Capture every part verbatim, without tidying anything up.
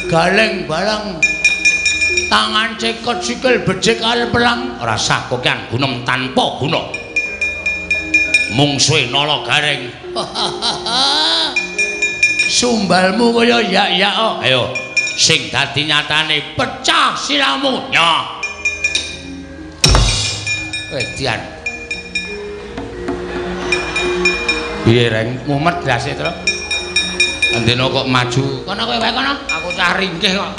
galeng barang tangan cekot sikil becik kal pelang ora sah kokean gunem tanpa guna mungsuhe nala gareng sumbalmu kaya yak-yak kok ayo sing dadi nyatane pecah siramu nya wedian piye reng mumet dase terus andene kok maju kono kowe wae kono aku cah ringkih kok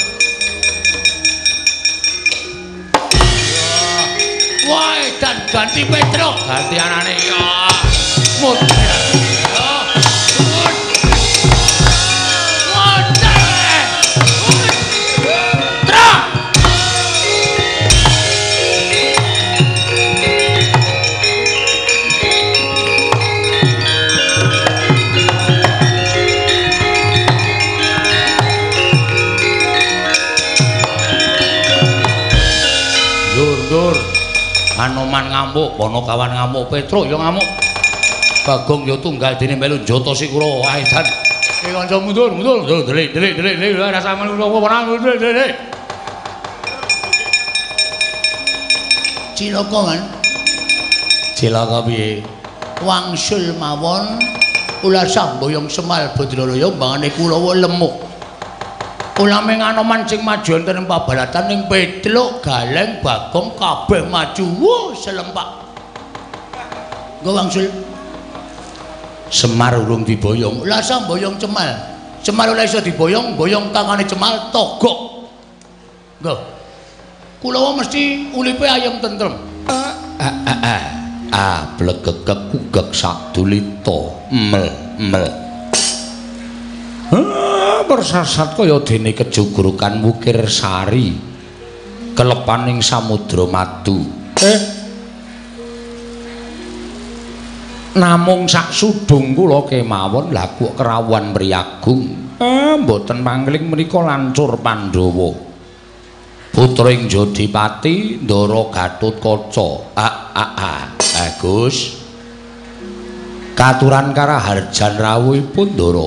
wah dan ganti Petro ganti anane ya mudah Anoman ngamuk, Pono kawan ngamuk, Petro ya ngamuk. Bagong ya tunggal dene melu njoto Sikura Aidan. Iki kanca mundur, mundur, delik, delik, delik, delik, rasa melu apa delik, delik. Cilaka kan? Cilaka piye? Wangsul mawon ulah samboyong Semal Badralaya mbangane Kulawa lemuk. Ulame Anoman sing maju enten ing pabalatan ning Petluk Galeng Bagong kabeh maju wuh selempak. Nggo wangsul. Semar urung diboyong. Lah samboyong Cemal. Cemal ora iso diboyong, boyong tangane Cemal togok. Nggo. Kulawa mesti ulipe ayem tentrem. Ah ah ah. Ah blegegek kugek sadulita. Mel mel. Persasat kaya dene kejugurukan Wukir Sari kelepaning Samudra Madu eh namung sak sudung kula kemawon lha kok kerawan mriyagung eh mboten mangling menika lancur Pandhawa putring Jodipati Ndara Gatotkaca ah ah ah Agus katuran karaharjan rawuhipun Ndara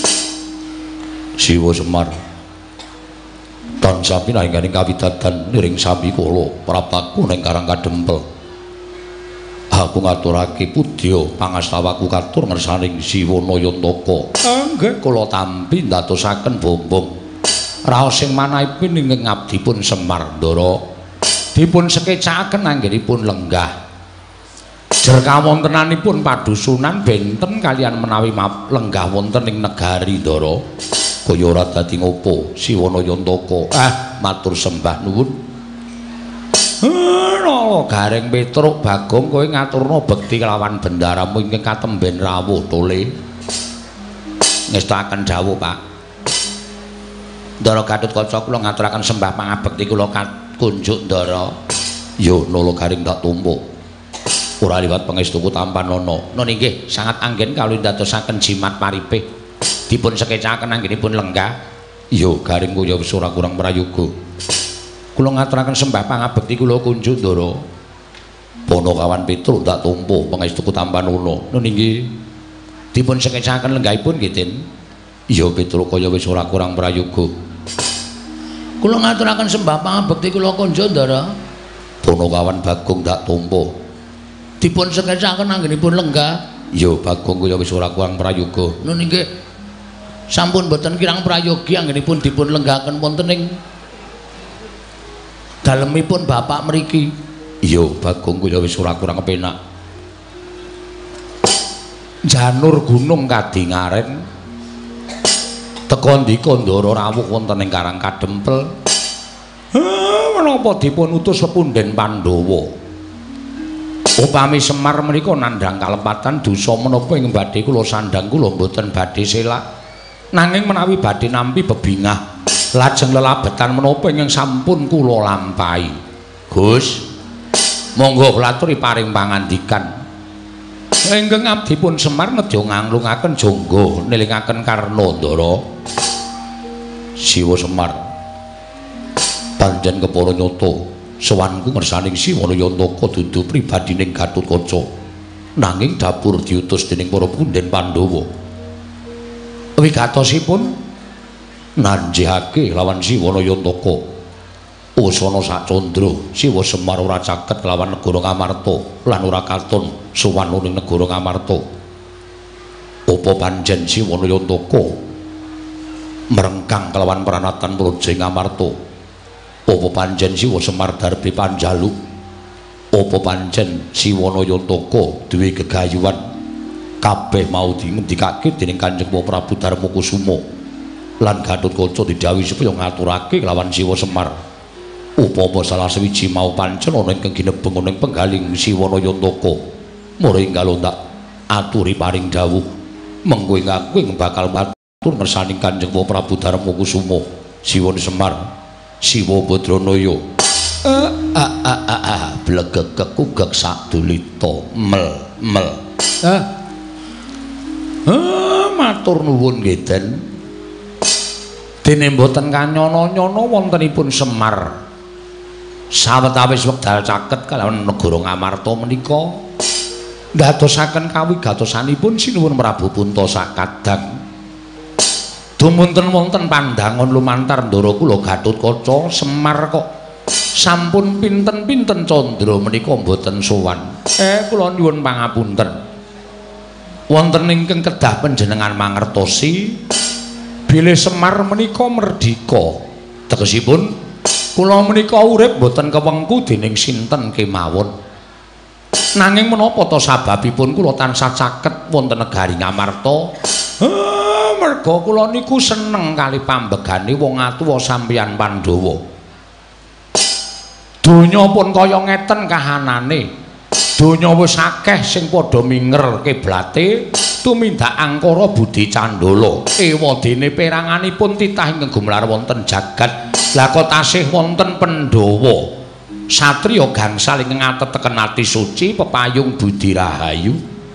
Siwa Semar tansah pinangganing kawidadan niring sami kula prapaku ning Karang Kadempel aku ngaturake pudya pangastawaku katur ngersaning Siwa Nayantaka nggih kula tampi ndadosaken bombong raos sing manahipun ing ngabdipun Semar Ndara dipun sekecakaken anggenipun lenggah jer kawontenanipun padusunan benten kalian menawi lenggah wonten ing negari Ndara kaya ora dadi ngopo Siwa Nayantaka ah matur sembah nuwun nala gareng Petruk Bagong kowe ngaturna bekti kelawan bendaramu ingkang katemben rawuh tole ngestakaken dawuh Pak Ndara Gatotkaca kula ngaturaken sembah pangabekti kula kunjuk Ndara yo nala garing tak tumpuk ora liwat pangestuku tampanana nun inggih sangat anggen kawula ndadosaken jimat paripih dipun sekecakaken anggenipun lenggah ya garing kaya wis ora kurang prayoga kula ngaturaken sembah pangabekti kula kunjuk Ndara Pono kawan Petruk tak tumpu pangestuku tampanana nun inggih dipun sekecakaken lenggahipun nggih Tin ya Petruk kaya wis ora kurang prayoga kula ngaturaken sembah pangabekti kula kunjuk Ndara Pono kawan Bagong tak tumpu dipun sekecakaken anggenipun lenggah ya Bagong kaya wis ora kurang prayoga nun inggih sampun boten kirang prayogi anggenipun dipun lenggahaken wonten ing dalemipun bapak mriki iya Bagong kaya wis ora kurang kepenak janur gunung kadingaren teka ndika Ndara rawuh wonten ing Karang Kadempel menapa dipun utus pepunden Pandhawa upami Semar menika nandhang kalepatan dosa menapa ing badhe kula sandhang kula mboten badhe selak nanging menawi badhe nampi bebingah lajeng lelabetan menapa ingkang sampun kula lampahi Gus monggo kula aturi paring pangandikan ingkang abdipun Semar nedya nganglungaken jangga nelingaken Karna Ndara Siwa Semar panjen kepara nyata sowanku ngersaning Siwa Nayantaka dudu pribadining Gatotkaca nanging dapur diutus dening para punden Pandhawa wigatosipun nanjihake lawan Siwana Yantaka. Usana sak candra Siwa Semar ora caket lawan negara Ngamarta lan ora katon sowan ning negara Ngamarta. Apa panjen Siwana Yantaka merengkang kelawan pranatan Praja Ngamarta? Apa panjen Siwa Semar darbe panjaluk? Apa pancen Siwana Yantaka duwe gegayuhan? Kabeh mau dingendikake dening Kanjeng Prabu Darmakusuma lan Gatotkaca didhawuhi supaya ngaturake lawan Siwa Semar. Upama salah sewiji mau pancen ana ingkang ginebeng ana ing penggaling Siwana Yantaka, mula enggal ndak aturi paring dawuh mengko ingkang bakal matur ngersaning Kanjeng Prabu Darmakusuma. Siwana Semar, Siwa Badranaya. Ah ah ah ah, ah. Blegegek kugek sadulita mel mel. Ah. Ah, matur nuwun nggih Den. Dene mboten kanyana-nyana wontenipun Semar sawetawis wekdal caket kalawan negara Ngamarta menika ndadosaken kawigatosanipun sinuwun Prabu Punta sakadang. Dumunten wonten pandangan lumantar ndara kula Gatotkaca, Semar kok sampun pinten-pinten candra menika mboten sowan. Eh kula nyuwun pangapunten. Wonten ingkang kedah panjenengan mangertosi bilih Semar menika merdika. Tegesipun kula menika urip boten kewengku dening sinten kemawon. Nanging menapa to sababipun kula tansah caket wonten negari Ngamarta? Ah, merga kula niku seneng kali pambegane wong atuwa sampeyan Pandhawa. Donya pun kaya ngeten kahanane. Donya wis akeh sing padha minger kiblate tumindak angkara Budi Candala. Ewadene peranganipun titah ingkang gumelar wonten jagat. Lah kok tasih wonten Pandhawa satriya gangsal ingkang ateteken ati suci pepayung budi rahayu.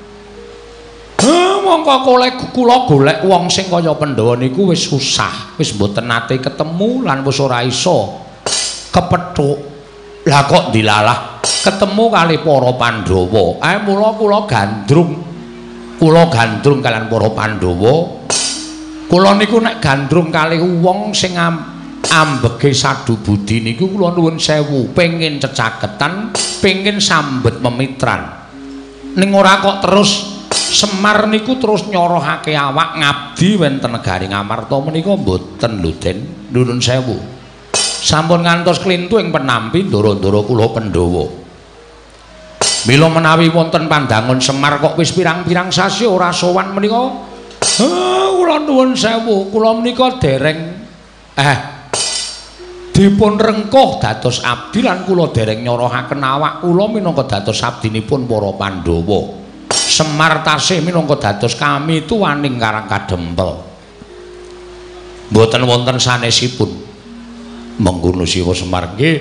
Ha mongko kula golek wong sing kaya Pandhawa niku wis susah, wis mboten nate ketemu lan wis ora iso kepethuk. Lah kok dilalah ketemu kali para Pandhawa. Eh mula kula gandrung. Kula gandrung kalian para Pandhawa. Kula niku nek gandrung kali wong sing ambege sadu budi niku kula nuwun sewu, pengin cecaketan, pengin sambet memitran. Ning ora kok terus Semar niku terus nyorohake awak ngabdi wonten negari Ngamarta menika mboten lho Den. Nuwun sewu. Sampun ngantos klintu ing penampi ndara-ndara kula Pandhawa. Mila menawi wonten pandangan Semar kok wis pirang-pirang sasi ora sowan menika. Ha kula nuwun sewu, kula menika dereng eh dipun rengkuh dados abdi lan kula dereng nyorohaken awak kula minangka dados abdinipun para Pandhawa. Semar tasih minangka dados kami tuwaning Karang Kadempel. Mboten wonten sanesipun. Mengkono Siwa Semar nggih.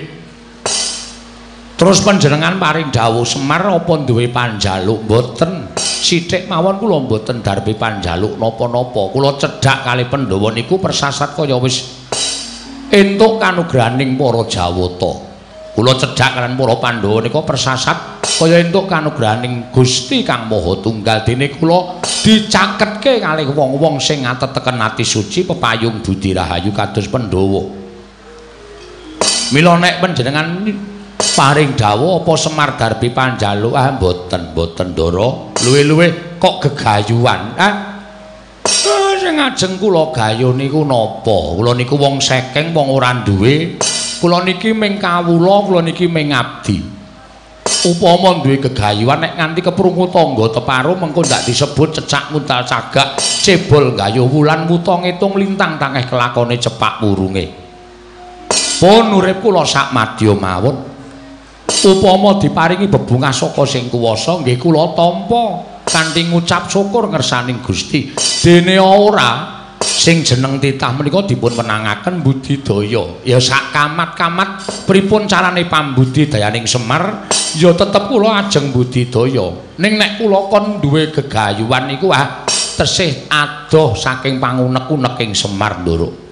Terus panjenengan paring dawuh Semar apa duwe panjaluk? Mboten. Sithik mawon kula mboten darbe panjaluk napa-napa. Kula cedhak kali Pandhawa niku persasat kaya wis entuk kanugrahaning para Jawata. Kula cedhak kalian para Pandhawa nika persasat kaya entuk kanugrahaning Gusti Kang Maha Tunggal. Dene kula dicaketke kalih wong-wong sing ngateteken ati suci pepayung budi rahayu kados Pandhawa. Mila nek panjenengan paring dawuh apa Semar darbi panjaluk ah mboten mboten ndara luwe-luwe kok gegayuhan ah sing ajeng kula gayo niku napa? Kula niku wong sekeng, wong ora duwe. Kula niki ming kawula, kula niki ming abdi. Upama duwe gegayuhan nek nganti keprungu tangga teparo mengko ndak disebut cecak muntal cagak, cebol gayuh wulan muta ngitung lintang tangeh kelakone cepak wurunge. Pun urip kula sak madya mawon. Upama diparingi bebungah saka sing kuwasa nggih kula tampa kanthi ngucap syukur ngersaning Gusti. Dene ora sing jeneng titah menika dipun menangaken budidaya. Ya sak kamat-kamat pripun carane pambudidayaning Semar ya tetep kula ajeng budidaya. Ning nek kula kon duwe gegayuhan niku ah tesih adoh saking pangunek-uneking Semar ndoro.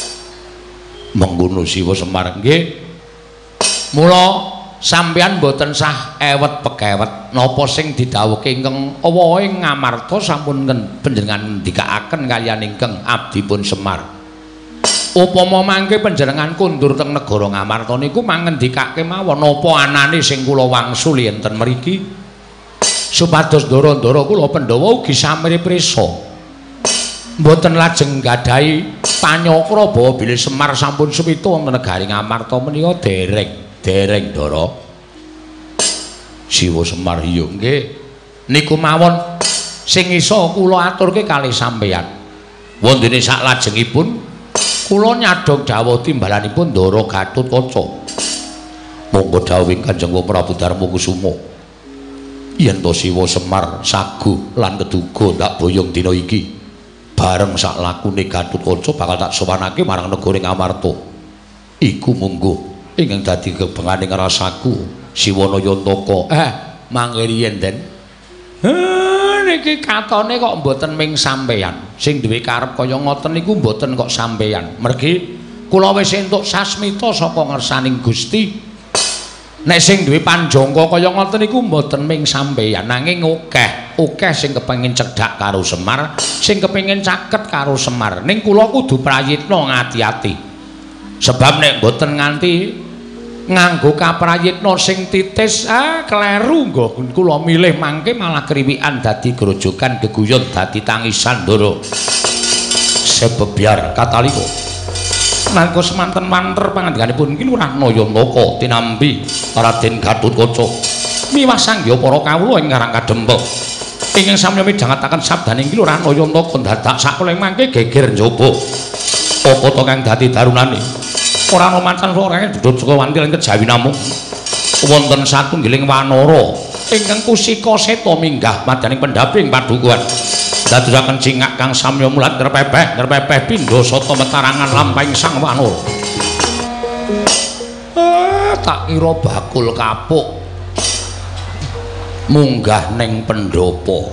Mengkono Siwa Semar nggih. Mula sampeyan mboten sah ewet pekewet napa sing didhawuhke ingkang awahe Ngamarta sampun panjenengan ndikaaken kaliyan ingkang abdipun Semar. upama mangke panjenengan kundur teng negara Ngamarta niku mangendikake mawon napa anane sing kula wangsul enten mriki supados ndara-ndara kula Pandhawa ugi sami prisa mboten lajeng gadahi panyakra bawa bilih Semar sampun suwita wonten negari Ngamarta menika dereng dereng Ndara Siwa Semar iya nggih niku mawon sing isa kula aturke kalih sampeyan wondene saklajengipun kula nyadong dawuh timbalanipun Ndara Gatotkaca monggo dawuhing Kanjeng Prabu Darmakusuma yen to Siwa Semar sagu lan keduga tak boyong dina iki bareng sak lakune Gatotkaca bakal tak sowanake marang negara Ngamarta iku munggo ingkang dadi kebenganing rasaku Siwanayantaka eh mangke riyen den niki katone kok mboten ming sampeyan sing duwe karep kaya ngoten niku mboten kok sampeyan mergi kula wis entuk sasmita saka ngersaning Gusti nek sing duwe panjangka kaya ngoten niku mboten ming sampeyan nanging akeh akeh sing kepengin cedhak karo Semar sing kepengin caket karo Semar ning kula kudu prayitna ngati-ati sebab nek mboten nganti nganggo kaprayitna sing titis ah kleru nggo kula milih mangke malah kriwikan dadi grojogan geguyon dadi tangisan Ndara sebebyar katalika nalika semanten manter pangandikanipun iki Lurah Nayantaka tinambi Raden Gatotkaca miwah sanggya para kawula ing Karang Kadempek ingkang sami midhangetaken sabdaning iki Lurah Nayantaka dadak sakuling mangke geger njaba apa to kang dadi darunane ora ana mancan ora dudut saka wanti lan kejawi namung wonten satunggiling wanara ingkang kusika seta minggah madaning pendhaping padukuhan dadosaken cingak kang samya mulat ngrepepeh ngrepepeh pindha sata metarangan lampahing sang wanara ah tak kira bakul kapuk munggah ning pendopo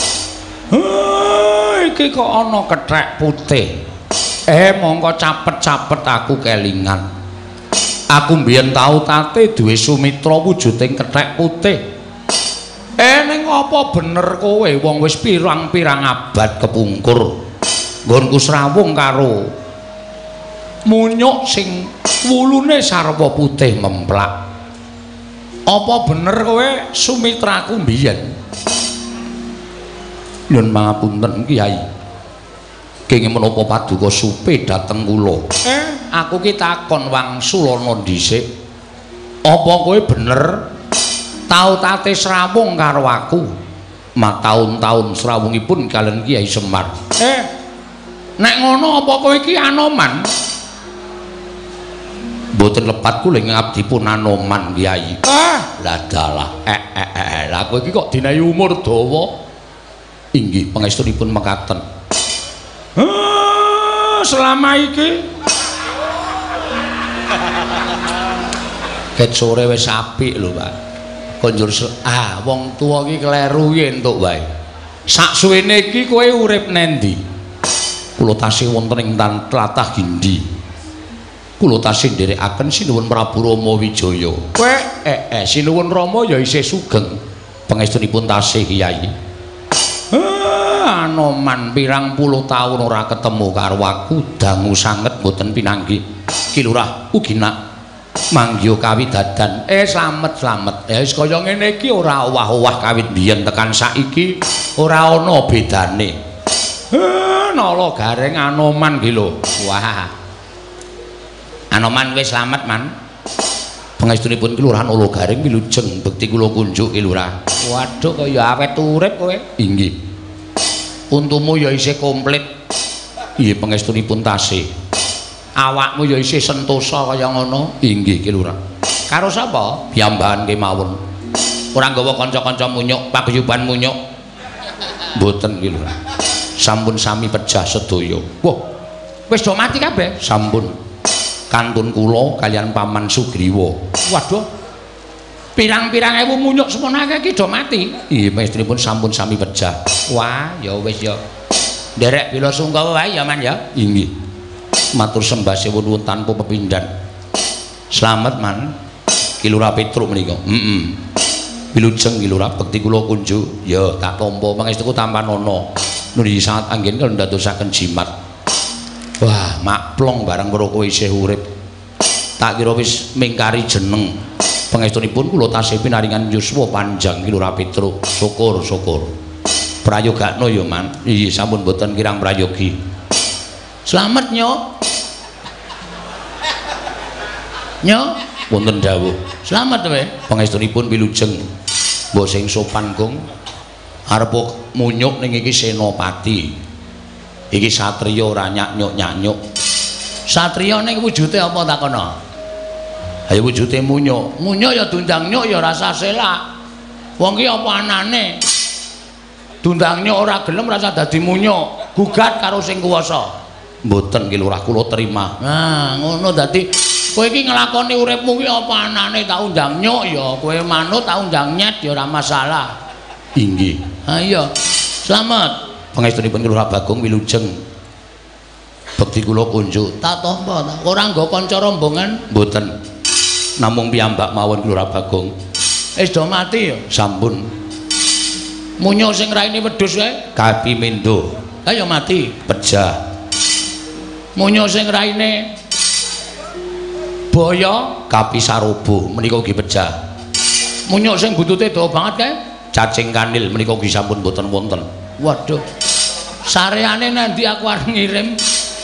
ah iki kok ana kethek putih eh mongko capet-capet aku kelingan aku mbiyen tau tate duwe sumitra wujuding kethek putih eh ning apa bener kowe wong wis pirang-pirang abad kepungkur nggonku srawung karo munyuk sing wulune sarwa putih memplak apa bener kowe sumitraku mbiyen nyun pangapunten Kyai kenging menapa paduka supe dateng kula eh aku ki takon wangsulana dhisik apa kowe bener tau tate srawung karo aku mataun-taun srawungipun kaliyan Kyai Semar eh nek ngono apa kowe iki anoman mboten lepat kula ing abdipun anoman Kyai ah lah dalah eh eh eh lah kowe iki kok dinayi umur dawa inggih pangestunipun mekaten selama iki ket sore wis apik lho Pak konjur ah wong tuwa iki kleru yen entuk wae sak suwene iki kowe urip nendi kula tasih wonten ing tlatah Gindi kula tasih nderekaken Sinuwun Prabu Rama Wijaya kowe eh eh Sinuwun Rama ya isih sugeng pangestunipun tasih Kyai anoman pirang puluh taun ora ketemu karo aku dangu sanget mboten pinanggih Ki Lurah ugi nak manggya kawidadan eh slamet-slamet ya wis kaya ngene iki ora owah-owah kawit biyen tekan saiki ora ana bedane eh nala gareng anoman ki lho wah anoman wis slamet man pangestunipun Ki Lurah Nala Garing wilujeng bekti kula kunjuk Ki Lurah waduh kaya awet urip kowe inggih untumu ya isih komplit iya pangestunipun tasih awakmu ya isih sentosa kaya ngono inggih Ki Lurah karo sapa piyambakan kemawon ora nggawa kanca-kanca munyuk paguyuban munyuk mboten Ki Lurah sampun sami pejah sedaya wah wis do mati kabeh sampun kantun kula kalian Paman Sugriwa waduh pirang-pirang ewu munyuk semonake iki do mati iya pangestunipun sampun sami pejah wah ya wis ya nderek bila sungkawa wae ya man ya inggih matur sembah sewu nuwun tanpa pepindhan slamet man Ki Lurah Petruk menika heeh wilujeng Ki Lurah bekti kula kunjuk ya tak tampa pangestuku tampan ana nuwun sanget anggen kula ndadosaken jimat Wah, makplong bareng karo kowe isih urip. Tak kira wis mingkari jeneng. Pangestunipun kula tasih pinaringan yuswa panjang Ki Lurah Petruk. Syukur, syukur. Prayogakno ya, Man. Iya, sampun boten kirang prayogi. Slamet, Nyok. Nyok, wonten dawuh. Slamet wae. Pangestunipun wilujeng. Mbok sing sopan, Kung. Arep munyuk ning iki senopati. Iki satriya ora nyanyuk-nyanyuk. Satriya ning wujude apa takono? Ayo wujude munyuk. Munyuk ya dundang nyuk ya rasa selak. Wong ki apa anane? Dundang nyuk ora gelem rasa dadi munyuk. Gugat karo sing kuwasa. Mboten Ki Lurah kula terima. Nah, ngono dadi kowe iki nglakoni uripmu ki apa anane tak undang nyuk ya. Kowe manut tak undang nyet ya ora masalah. Inggih. Ha iya. Slamet. Pangestunipun Ki Lurah Bagong wilujeng. Bekti kula kunjuk. Tak tampa ta. Ora nggo kanca rombongan? Mboten. Namung piyambak mawon Ki Lurah Bagong. Wis do mati ya? Sampun. Munyuk sing raine wedhus kae? Kapimindo. Ha ya mati. Pejah. Munyuk sing raine boyo kapisarobo menika ugi pejah. Munyuk sing buntute dawa banget kae? Cacing kanil menika ugi sampun boten wonten. Waduh. Sareane nanti aku arep ngirim.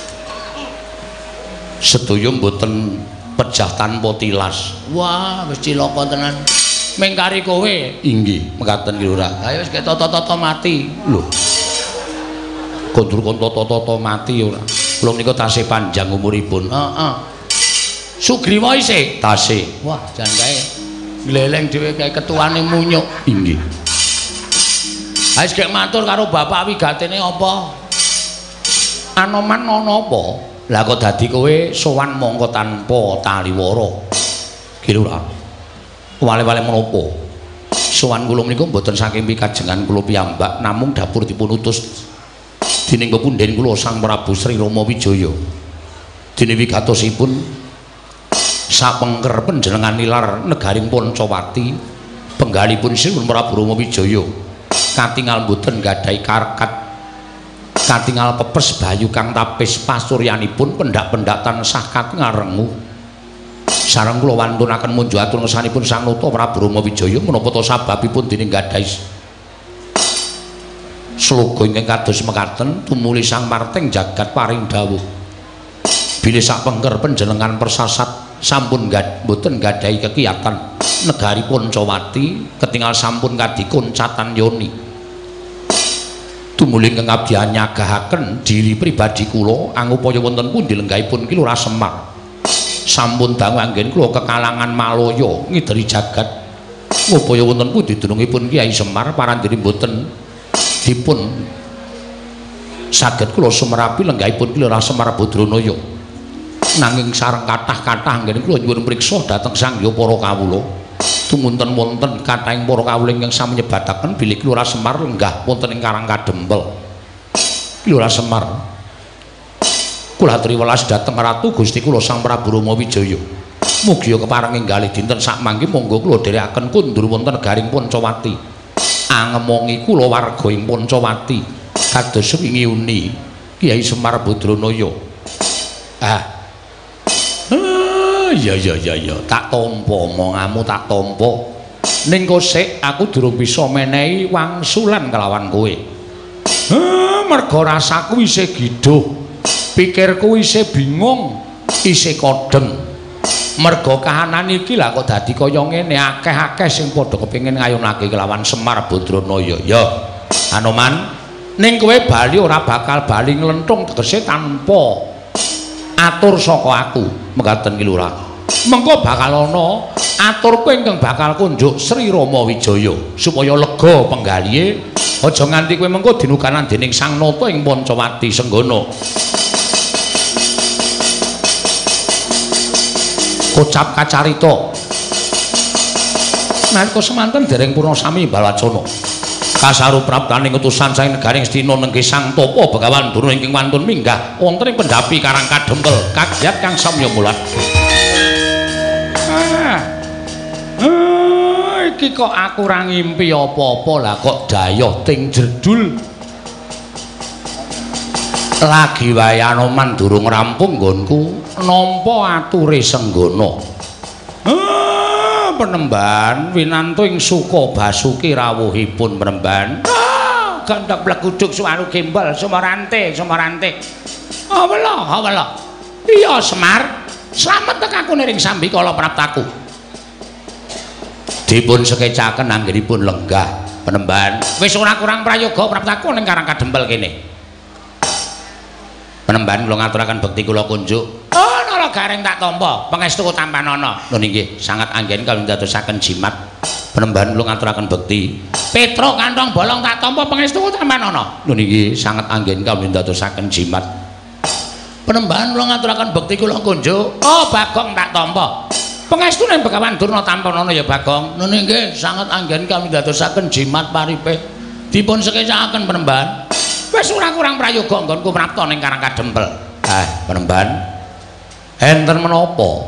Sedaya mboten pejah tanpa tilas. Wah, wis cilaka tenan. Mengkari kowe. Inggih, mekaten Ki Lurah. Ayo wis toto-toto mati. Lho. Kondur kon toto-toto mati ora. Kula menika tasih panjang umuripun. Heeh. Sugriwa isih tasih. Wah, jan kae gleleng dhewe kae ketuane munyuk. Inggih. Ha wis gek matur karo bapak wigatene apa? Anoman ana apa? Lah kok dadi kowe sowan mongko tanpa taliwara. Ki Lurah. Wale-wale menapa? Sowan kula menika mboten saking pikajengan kula piyambak, namung dapur dipun utus dening pepunden kula Sang Prabu Sri Rama Wijaya. Dene wigatosipun sapengker panjenengan nilar negari Pancawati, penggalipun Sri Prabu Rama Wijaya katingal mboten gadhahi karkat, katingal pepes bayu kang tapis pasuryanipun pendak-pendak tansah katingal rengu. Sareng kula wantunaken munjuk atur ngersanipun Sang Nata Prabu Rama Wijaya menapa ta sababipun dene gadhahi sloga ingkang kados mekaten tumuli Sang Marteng jagat paring dawuh. Bilih sapengker panjenengan persasat sampun gad mboten gadhahi kekiyatan negari Pancawati ketingal sampun kadikun catan yoni. Tumuli ingkang abdi nyagahaken diri pribadi kula angupaya wonten pundi lenggahipun Ki Lurah Semar. Sampun dangu anggen kula kekalangan Malaya ngideri jagat. Ngupaya wonten pundi dunungipun Kyai Semar parandene mboten dipun saged kula sumerapi lenggahipun Ki Lurah Semar Badranaya. Nanging sareng kathah-kathah anggen kula nyuwun priksa dhateng sangya para kawula. Tumunten wonten kathahing para kawula ingkang sami nyebataken bilih Ki Lurah Semar lenggah wonten ing Karang Kadempel. Ki Lurah Semar kula aturi welas dhateng Ratu Gusti kula Sang Prabu Rama Wijaya. Mugi kepareng enggalih dinten sakmangke monggo kula dherekaken kundur wonten negaring Pancawati. Angemongi kula warga ing Pancawati kados wingi uni Kyai Semar Badranaya. Ah. Ah, ya ya ya ya, tak tampa omonganmu tak tampa. Ning kosek aku durung bisa menehi wangsulan kelawan kowe. Ah, merga rasaku isih giduh. Pikirku isih bingung, isih kodeng. Merga kahanan iki lah kok dadi kaya ngene, akeh-akeh sing padha kepengin ngayunake kelawan Semar Badranaya. Ya, Anoman, ning kowe bali ora bakal bali nglenthung tegese tanpa atur saka aku. Mekaten Ki Lurah. Mengko bakal ana aturku ingkang bakal kunjuk Sri Rama Wijaya supaya lega penggalihe. Aja nganti kowe mengko dinukanan dening Sang Nata ing Pancawati Senggana. Kocap kacarita nalika semanten dereng purna sami balacana kasarupraptaning utusan saking negaring Astina nenggih Sang Tapa Begawan Durna ingkang wantun minggah wonten ing pendhapi Karang Kadempel kagiat kang samya mulat. Ah. Ah, iki kok aku ora ngimpi apa-apa lah kok dayoh ting jedul. lagi wae Anoman durung rampung nggonku nampa ature Senggana. Ah, Penemban winanto ing suka Basuki rawuhipun Penemban. Ah, gandak blekuduk suwanu gembal Sumarante, Sumarante. Awela, awela. Iya Semar, slamet tekakune ring Sambikala Praptaku. Dipun sekecaken anggenipun lenggah Penemban. Wis ora kurang prayoga Praptaku ning Karang Kadempel kene. Penemban kula ngaturaken bekti kula kunjuk. Oh, nara garing tak tampa, pangestu Tampanana. Lho nggih, sangat anggen kawula ndadosaken jimat. Penemban kula ngaturaken bekti. Petruk kantong bolong tak tampa pangestu Tampanana. Lho nggih, sangat anggen kawula ndadosaken jimat. Penemban kula ngaturaken bekti kula kunjuk. Oh, Bagong tak tampa. Pangestu ning Begawan Durna Tampanana ya Bagong. Lho nggih, sangat anggen kawula ndadosaken jimat paripe. Dipun sekecakaken Penemban. Wis ora kurang prayoga nggonku prapta ning Karang Kadempel. Ah, Penemban. Enten menapa?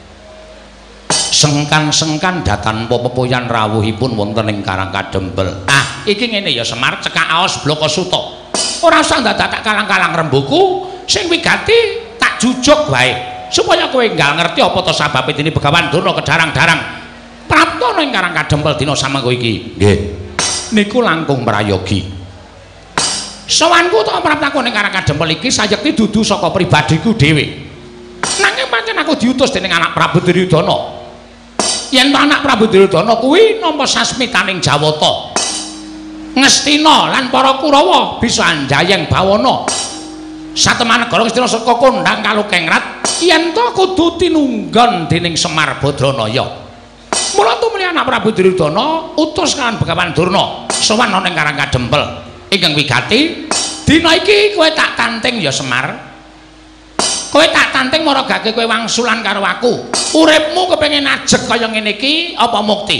Sengkan-sengkan datan pepoyan rawuhipun wonten ing Karang Kadempel. Ah, iki ngene ya Semar, cekak aos Bloko Suta. Ora usah dadak kalang-kalang rembuku, sing wigati tak jujuk wae. Supaya kowe enggal ngerti apa to sababe dene Begawan Durna kedarang-darang prapta ning Karang Kadempel dina samengko iki. Nggih. Niku langkung prayogi. Sawanku to praptaku ning Karang Kadempel iki sayekti dudu saka pribadiku dhewe. Nanging pancen aku diutus dening anak Prabu Duryudana. Yen anak Prabu Duryudana kuwi nampa sasmitaning Jawata. Ngastina lan para Kurawa bisa njayeng bawana. Satemah negara Ngastina saka kondhang Kalukengrat yen to kudu tinunggon dening Semar Badranaya. Mula tumuli anak Prabu Duryudana utus kan Begawan Durna sowan ning Karang Kadempel. Ingkang wigati dina iki kowe tak tanting ya Semar. Kowe tak tanting maragake kowe wangsulan karo aku. Uripmu kepengin ajeg kaya ngene iki apa mukti?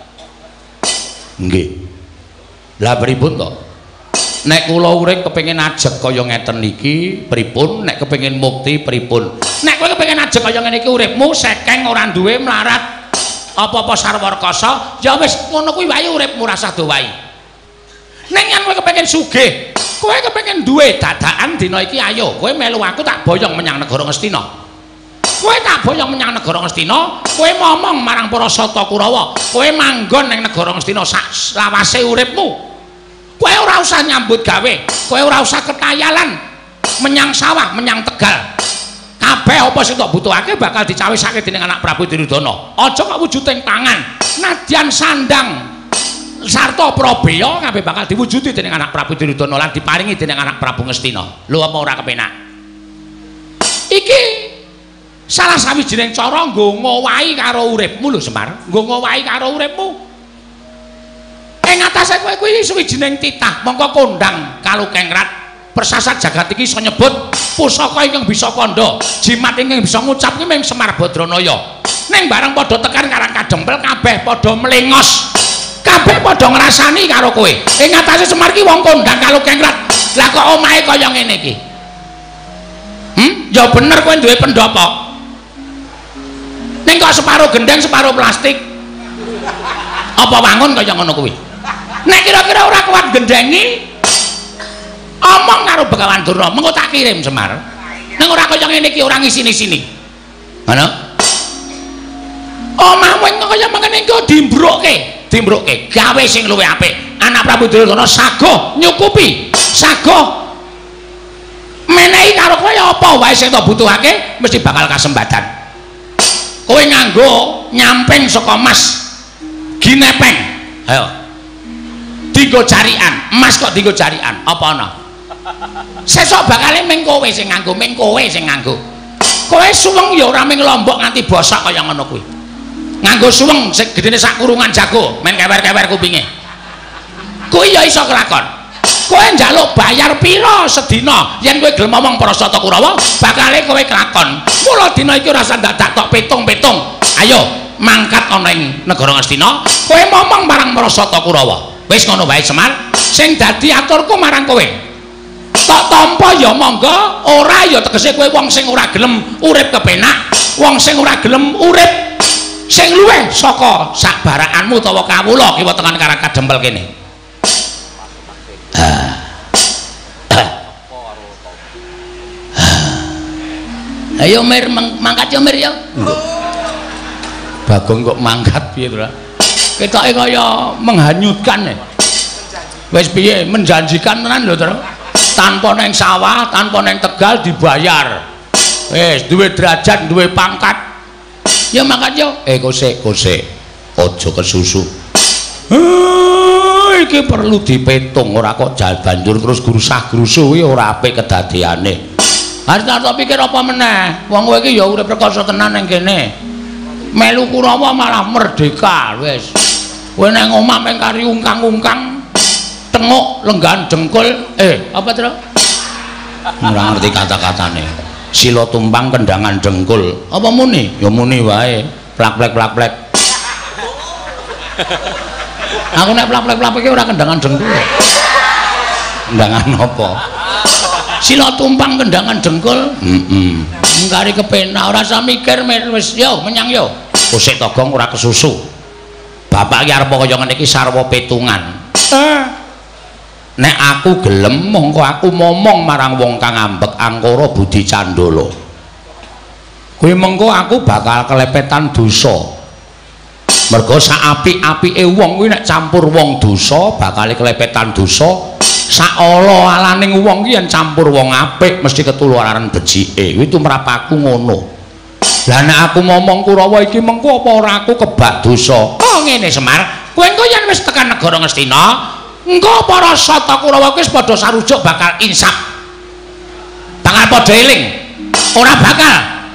Nggih. Lah pripun to? Nek kula urip kepengin ajeg kaya ngeten iki pripun? Nek kepengin mukti pripun? Nek kowe kepengin ajeg kaya ngene iki uripmu sekeng ora duwe mlarat apa-apa sarwarkasa, ya wis ngono kuwi wae uripmu rasah do wae. Ning yen kowe kepengin sugih, kowe kepengin duwe dadakan dina iki ayo, kowe melu aku tak boyong menyang negara Ngastina. Kowe tak boyong menyang negara Ngastina, kowe ngomong marang para Sata Kurawa, kowe manggon ning negara Ngastina sak lawase uripmu. Kowe ora usah nyambut gawe, kowe ora usah ketayalan menyang sawah, menyang Tegal. Kabeh apa sing tak butuhake bakal dicawisake dening anak Prabu Duryudana. Aja kok wujuding tangan, nadyan sandang sarta Prabeya kabeh bakal diwujudi dening anak Prabu Duryudana lan diparingi dening anak Prabu Ngastina. Lho apa ora kepenak? Iki salah sawijining cara nggo ngowahi karo uripmu lho Semar, nggo ngowahi karo uripmu. Ing atase kowe kuwi sawijining titah mongko kondhang Kalukengrat persasat jagat iki iso nyebut pusaka ingkang bisa kandha, jimat ingkang bisa ngucap ki mung Semar Badranaya. Ning bareng padha tekan Karang Kadempel kabeh padha mlengos. Kabeh padha ngrasani karo kowe. Ing atase Semar ki wong kondhang Kalukengrat. Lah kok omahe kaya ngene iki? Hm? Ya bener kowe duwe pendopo. Ning kok separo gendeng, separo plastik. Apa wangun kaya ngono kuwi? Nek kira-kira ora kuat gendengi, omong karo Begawan Durna, mengko tak kirim Semar. Ning ora kaya ngene iki ora ngisini-sini. Ngono? Omahmu kaya mengene iki dimbrukke. Dimbrukke gawe sing luwih apik. Anak Prabu Duryudana saguh nyukupi, saguh menehi karo kowe apa wae sing tak butuhake mesti bakal kasembatan. Kowe nganggo nyamping saka emas ginepeng. Ayo. Dienggo jarikan, emas kok dienggo jarikan. Apa ana? Sesuk bakale ming kowe sing nganggo, ming kowe sing nganggo. Kowe suweng ya ora ming lombok nganti bosok kaya ngono kuwi. Nganggo suweng sing gedene sak kurungan jago, men kewer-kewer kupinge. Kuwi ya iso kelakon. Kowe njaluk bayar pira sedina yen kowe gelem ngomong para Sata Kurawa, bakale kowe kelakon. Mula dina iki ora usah dadak tok petung-petung. Ayo mangkat ana ing negara Ngastina, kowe ngomong marang para Sata Kurawa. Wis ngono wae Semar, sing dadi aturku marang kowe. Tok tampa ya monggo, ora ya tegese kowe wong sing ora gelem urip kepenak, wong sing ora gelem urip sing luwih saka sakbarakanmu utawa kawula kiwa tekan Karang Kadempel kene. Ayo Mir mangkat ya Mir ya. Bagong kok mangkat piye to? Ketoke kaya menghanyutkan ya. Wis piye menjanjikan tenan lho to. Tanpa neng sawah, tanpa neng Tegal dibayar. Wis duwe derajat, duwe pangkat. Ya mangkat yo. Eh kosek, kosek. Aja kesusu. Uh, iki perlu dipetung ora kok jal banjur terus grusah-grusu kuwi ora apik kedadeane. Harus tak pikir apa meneh. Wong kowe iki ya urip rekoso tenan ning kene. Melu Kurawa malah merdeka wis. Kowe nang omah meng kari ungkang-ungkang tengok lenggan jengkul eh apa to? Ora ngerti kata-katane. Sila tumpang kendangan jengkul. Apa muni? Ya muni wae. Plak-plek-plak-plek. Aku nek plak-plek-plak iki ora kendangan jengkul. Kendangan apa? Sila tumpang kendangan jengkul. Heeh. Mm Ngkari kepenak ora usah mikir wis yo menyang yo. Kosek togong ora kesusu. Bapak iki arep kaya ngene iki sarwa petungan. Eh. Nek aku gelem mongko aku momong marang wong kang ambek angkara Budi Candala. Kuwi mengko aku bakal kelepetan dosa. Mergo sak apik-apike wong kuwi nek campur wong dosa bakal kelepetan dosa. Sak ala-alaning wong ki yen campur wong apik mesti ketularan becike. Kuwi tumrap aku ngono. Lah nek aku momong Kurawa iki mengko apa ora aku kebak dosa. Oh ngene Semar, kowe engko yen wis tekan negara Ngastina, engko para sata Kurawa wis padha sarujuk bakal insaf. Bakal padha eling. Ora bakal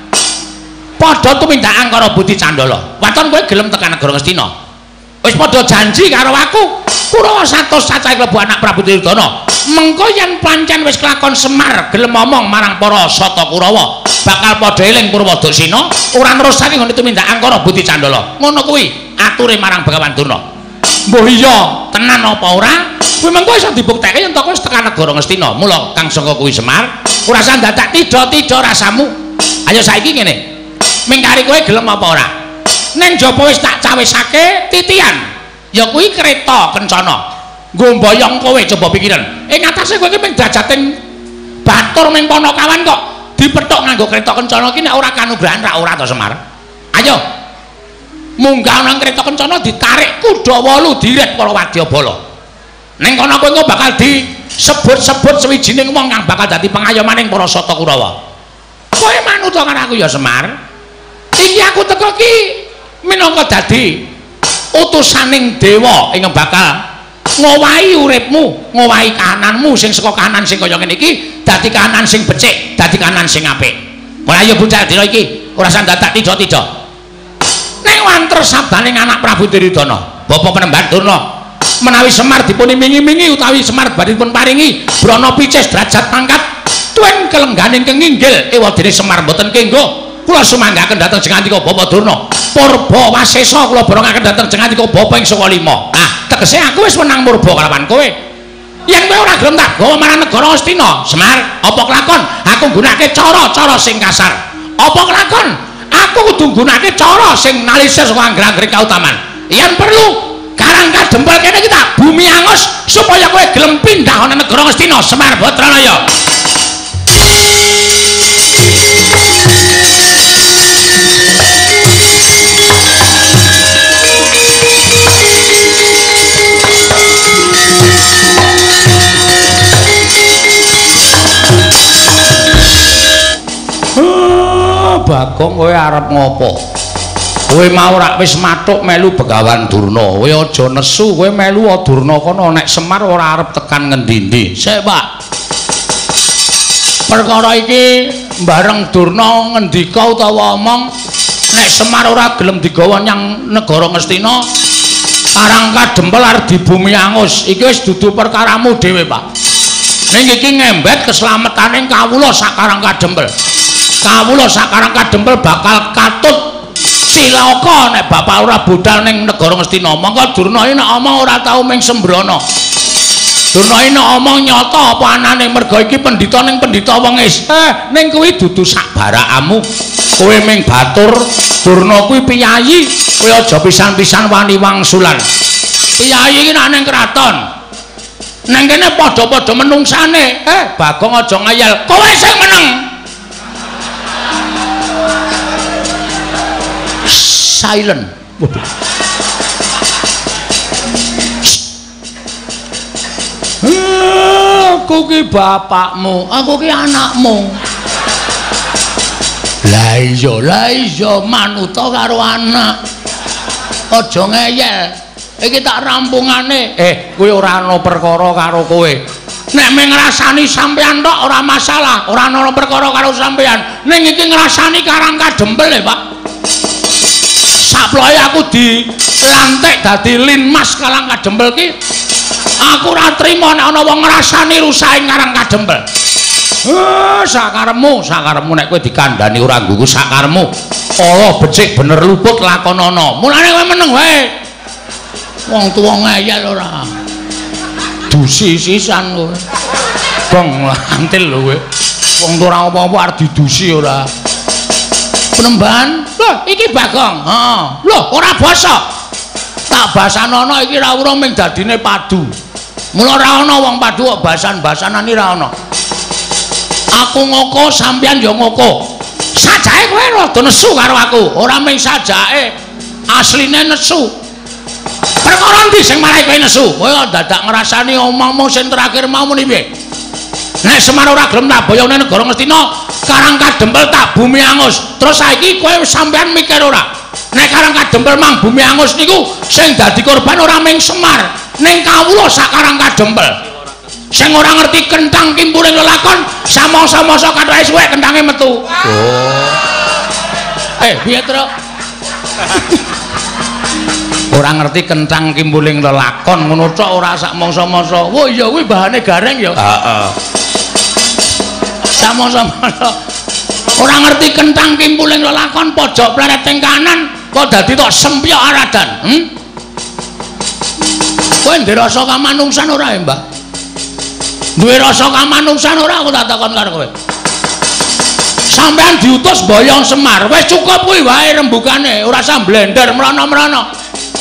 padha tumindak angkara Budi Candala. Waton kowe gelem tekan negara Ngastina. Wis padha janji karo aku. Kurawa satus cacahe klebu anak Prabu Duryudana. Mengko yen pancen wis kelakon Semar gelem ngomong marang para sata Kurawa, bakal padha eling Purwodasena ora nerusake ngene tumindak angkara Budi Candala. Ngono kuwi ature marang Begawan Durna. Mbah iya, tenan apa ora? Kuwi mengko iso dibuktekke yen to kowe wis tekan negara Ngastina. Mula kang sangka kuwi Semar, ora usah dadak tida-tida rasamu. Ayo saiki ngene. Mingkari kowe gelem apa ora? Ning jaba wis tak cawisake titian. Ya kuwi kereta kencana. Nggo mboyong kowe coba pikiran. Ing atase kowe iki mung dajating batur ning Panakawan kok dipethuk nganggo kereta kencana iki nek ora kanugrahan ra ora to Semar. Ayo. Munggah nang kereta kencana ditarik kuda wolu diret para wadyabala. Ning kono kowe engko bakal disebut-sebut sewijining wong kang bakal dadi pengayomaning para sata Kurawa. Kowe manut karo aku ya Semar. Iki aku teko ki minangka dadi utusaning dewa ing bakal ngowahi uripmu, ngowahi kahananmu sing saka kahanan sing kaya ngene iki dadi kahanan sing becik, dadi kahanan sing apik. Mulai ayo bocah dina iki ora usah dadak tida-tida. Ning wanter sabdaning anak Prabu Duryudana, Bapak Penemban Durna, menawi Semar dipun imingi-imingi utawi Semar badhe dipun paringi brana picis derajat pangkat tuwin kelengganing kenginggil ewadene Semar mboten kenggo. Kula sumanggaken dhateng Jengandika Bapak Durna. Purba Wasesa kula borongaken dhateng Jengandika Bapak ing Saka Lima. Ah, tegese aku wis menang murba kalawan kowe. Yen kowe ora gelem tak gawa marang negara Astina, Semar, apa kelakon? Aku nggunakake cara-cara sing kasar. Apa kelakon? Aku kudu nggunakake cara sing nalisir saka angger-angger kautaman. Yen perlu Karangka Dempel kene kita bumi angus supaya kowe gelem pindah ana negara Astina, Semar Batranaya. Bagong kowe arep ngopo? Kowe mau rak wis mathuk melu Begawan Durna. Kowe aja nesu, kowe melu Durna kono nek Semar ora arep tekan ngendi-endi. Sik, Pak. Perkara iki bareng Durna ngendika utawa omong nek Semar ora gelem digawa nyang negara Ngastina, Karangka Dempel arep di bumi angus. Iki wis dudu perkaramu dhewe, Pak. Ning iki ngembet keselametaning kawula sak Karangka Dempel. Kawula sak Karangka Dempel bakal katut cilaka nek bapak ora budal ning negara Ngastina. Monggo Durna iki nek omong ora tau ming sembrono. Durna iki nek omong nyata apa anane mergo iki pendhita ning pendhita wengis. Eh, ning kuwi dudu sak barakamu. Kowe ming batur, Durna kuwi piyayi, kowe aja pisan-pisan wani wangsulan. Piyayi iki nek ning kraton. Nang kene padha-padha menungsane. Eh, Bagong aja ngayal. Kowe sing meneng. silent. Waduh. Aku ki bapakmu, aku ki anakmu. Lah iya, lah iya manuta karo anak. Aja ngeyel. Iki tak rampungane. Eh, kowe ora ana perkara karo kowe. Nek mung ngrasani sampean tok ora masalah, ora ana perkara karo sampean. Ning iki ngrasani Karang Kadempel ya, Pak. Saploke aku dilantik dadi linmas Karang Kadempel ki. Aku ora trima nek ana wong ngrasani rusahe Karang Kadempel. Eh, sakaremu, sakaremu nek kowe dikandhani ora nggugu sakaremu. Allah becik bener luput lakonana. Mulane kowe meneng wae. Wong tuwa ngeyel ora. Dusi sisan kowe. Bong lantil lho kowe. Wong ora apa-apa arep didusi ora. Penemban, lho iki Bagong. Heeh. Lho ora basa. Tak basanono iki ra urung ming dadine padu. Mula ora ana wong padu kok basan-basanan iki ra ana. Aku ngoko sampeyan ya ngoko. Sajake kowe rada nesu karo aku, ora ming sajake. Asline nesu. Perkara ndi sing marai kowe nesu? Kowe dadak ngrasani omongmu sing terakhir mau muni piye? Nek Semar ora gelem tak boyone negara Ngastina, Karang Kadempel tak bumi angus. Terus saiki kowe sampeyan mikir ora? Nek Karang Kadempel mang bumi angus niku sing dadi korban ora ming Semar, ning kawula sak Karang Kadempel. Sing ora ngerti kentang kimpuling lelakon, samangsa-mangsa kathoke suwek kentange metu. Oh. Eh, piye, Tru? Ora ngerti kentang kimpuling lelakon ngono tok ora sak mangsa-mangsa. Wah iya kuwi bahane gareng ya. Heeh. Sak mangsa-mangsa. Ora ngerti kentang kimpuling lelakon pojok planet teng kanan kok dadi tok sempyok aradan. Hm? Kowe ndek rasa kamanungsan ora ya, Mbak? Duwe rasa kamanungsan ora aku tak takon karo kowe. Sampeyan diutus boyong Semar, wis cukup kuwi wae rembugane, ora usah blender mrono-mrono.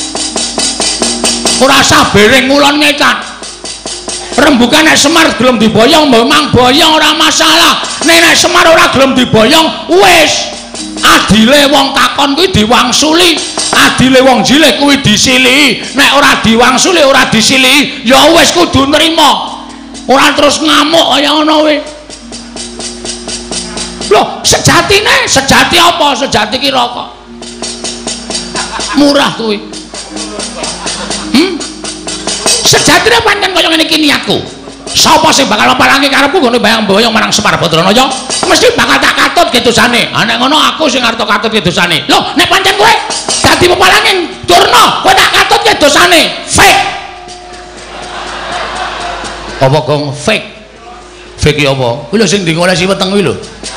Ora usah bereng ngulon ngecat. Rembugan nek Semar gelem diboyong memang boyong ora masalah. Nek Semar ora gelem diboyong wis adile wong takon kuwi diwangsuli, adile wong jilih kuwi disilihi. Nek ora diwangsuli ora disilihi ya wis kudu nrimo. Ora terus ngamuk kaya ngono kuwi. Loh, sejatine, sejati apa? Sejati ki rokok. Murah kuwi. Hmm? Sejatine pancen kaya ngene iki niatku. Sapa sing bakal palangi karepku ngene bayang-boyong marang Semar Badranaya? Mesti bakal tak katut ki dosane. Ha nek ngono aku sing arep katut ki dosane. Loh, nek pancen kowe dadi pepalangi Durna, kowe tak katut ki dosane. Fake. Apa kong fake? Fake apa? Kuwi lho sing dingolesi weteng kuwi lho.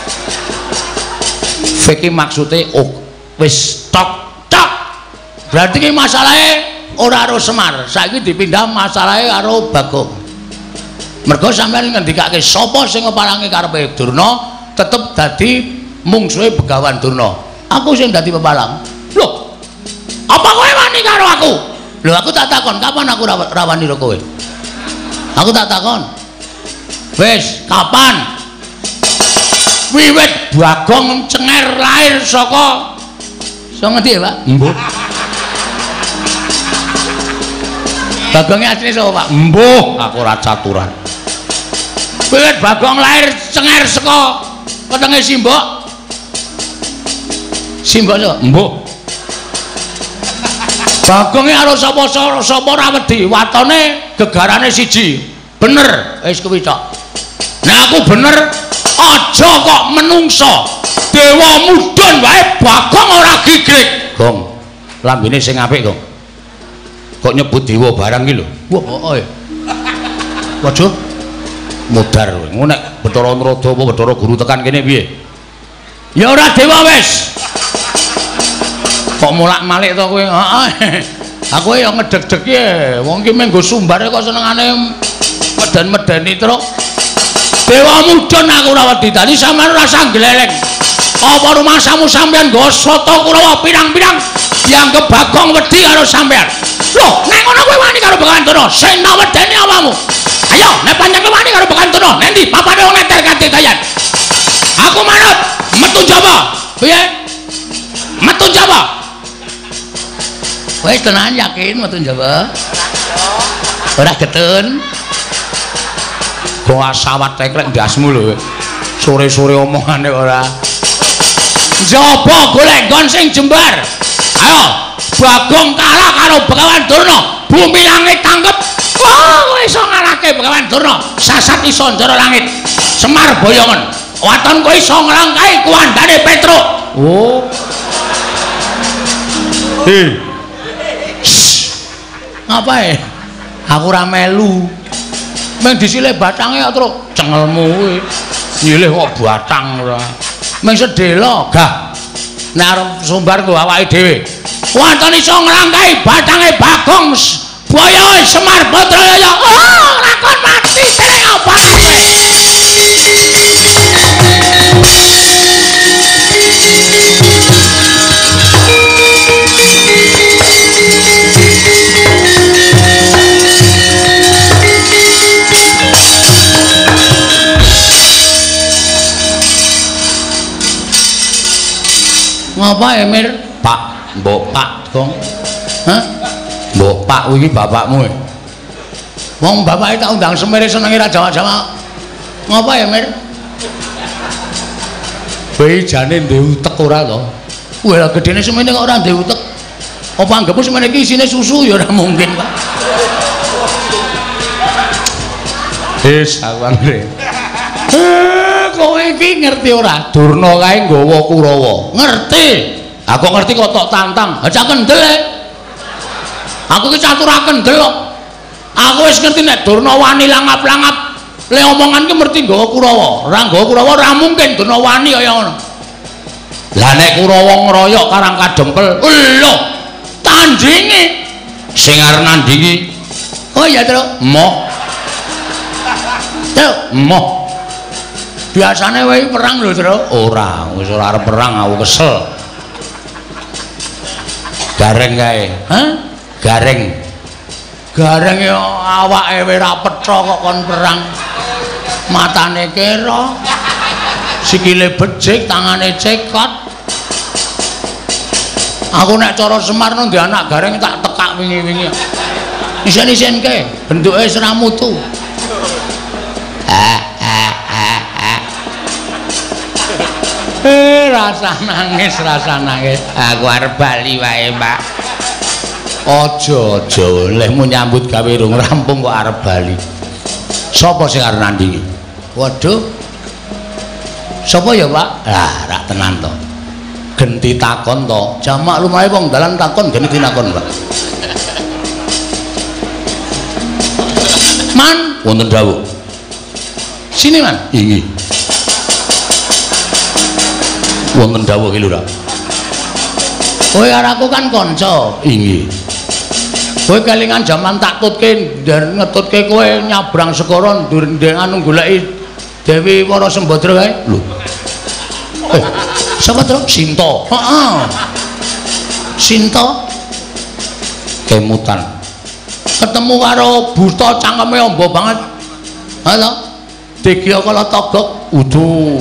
Fake maksude oh wis tok tok. Berarti ki masalahe ora karo Semar, saiki dipindah masalahe karo Bagong. Mergo sampeyan ngendikake sapa sing ngepalangi karepe Durna tetep dadi mungsuhe Begawan Durna. Aku sing dadi pepalang. Lho. Apa kowe wani karo aku? Lho aku tak takon, kapan aku rawani karo kowe? Aku tak takon. Wis, kapan? Wiwit Bagong Cenger lahir saka saka ngendi ya, Pak? Mbuh. Bagonge asline sapa, Pak? Mbuh, aku ora caturan. Wiwit Bagong lahir Cenger saka wetenge Simbok. Simbok sapa? Mbuh. Bagonge karo sapa sapa ora wedi, watone gegarane siji. Bener, wis kuwi tok. Nek aku bener, aja kok menungso. Dewa mudhun wae Bagong ora gigrik. Gong, lambene sing apik, Gong. Kok nyebut dewa barang iki lho. Wah, heeh. Waduh. Mudar kowe. Ngono nek Bathara Narada apa Bathara Guru tekan kene piye? Ya ora dewa wis. Kok mulak-malik to kowe? Heeh. Aku ya ngedeg-deg ya. Wong ki menggo sumbare kok senengane medan-medani truk. Dewa mudhun aku ora wedi. Dadi sampean ora usah gleleng. Apa rumasamu sampean nggo soto Kurawa pirang-pirang dianggep Bagong wedi karo sampean. Loh, nek ngono kowe wani karo Begawan Durna, sing wedeni awamu. Ayo, nek pancen kowe wani karo Begawan Durna, nendi papane wong neter kanthi dayan. Aku manut metu Jawa. Piye? Metu Jawa. tenan yakin mboten Jawa. Ora getun. Gua sawat teklek ndasmu lho. Sore-sore omongane ora. Njaba golek nggon sing jembar. Ayo, Bagong kalah karo Begawan Durna. Bumi langit tangkep. Wah, iso ngalahke Begawan Durna. Sasat iso njara langit. Semar boyongan. Waton kowe iso nglangkai kuwandane Petruk. Oh. Hei. Ngapae? Aku ora melu. Meng disilih batange kok terus cengelmu kuwi. Nyilih kok batang ora. Meng sedhela gah. Nek arep sumbar ku awake dhewe. Waton iso nglangkai batange Bagong Boyo Semar Badraya. Oh, lakon mati sing apa kowe? Ngapa Emir? Pak, mbok Pak, Gong. Hah? Mbok Pak iki bapakmu. Wong bapake tak undang semere senenge ra Jawa-Jawa. Ngapa Emir? Kowe jane ndek utek ora to? Wah, gedene semene kok ora ndek utek. Apa anggapmu semene iki isine susu ya ora mungkin, Pak. Wis awake. Kowe iki ngerti ora? Durna kae nggawa Kurawa. Ngerti. Aku ngerti kok tok tantang. Aja kendel. Aku ki catur kendel kok. Aku wis ngerti nek Durna wani langap-langap. Le omongan ki ngerti nggawa Kurawa. Ora nggawa Kurawa ora mungkin Durna wani kaya ngono. Lah nek Kurawa ngeroyok Karang Kadempel, lho, tandingi sing arep nandingi. Oh iya, Tru. Moh. Tru, moh. Biasane kowe perang lho, Tru. Ora, wis ora arep perang, aku kesel. Gareng kae. Hah? Gareng. Gareng ya awake ora petha kok kon perang. Matane kira. Sikile becik, tangane cekot. Aku nek cara Semar nang anak Gareng tak tekak wingi-wingi. Isen-isenke, bentuke ora mutu. Eh, rasa nangis, rasa nangis. Aku arep bali wae, Pak. Aja, aja, lehmu nyambut gawe rung rampung kok arep bali. Sapa sing arep nandingi? Waduh. Sapa ya, Pak? Lah, rak tenan to. Genti takon to. Jamak lumahe wong dalan takon genti takon, Pak. Man, wonten dawuh. Sini, Man. Inggih. Wonten dawuh iki lho, Ra. Kowe karo aku kan kanca. Inggih. Kowe kelingan jaman tak tutke dan ngetutke kowe nyabrang segara ndek anu goleki Dewi Wara Sembadra kae. Lho. Eh, sapa to? Sinta. Heeh. Sinta kemutan. Ketemu karo buta cangkeme amba banget. Halo. Degya kala togok udu.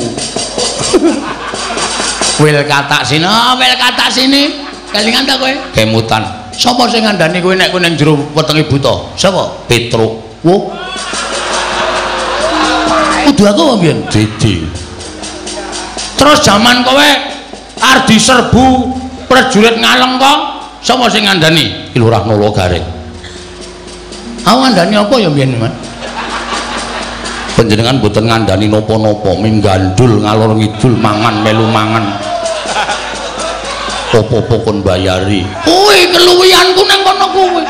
Wil katak sini, oh, wil katak sini. Kelingan ta kowe? Kemutan. Sapa sing ngandani kowe nek kowe nang jero wetenge buta? Sapa? Petruk. Wo. Kudu aku apa mbiyen? Didi. Terus zaman kowe arep diserbu prajurit Ngaleng kok, sapa sing ngandani? Ki Lurah Nala Gareng. Aku ngandani apa ya mbiyen, Mas? Panjenengan mboten ngandani napa-napa, minggandul ngalor ngidul mangan melu mangan. Apa-apa kon bayari. Kuwi keluwihanku nang kono kuwi.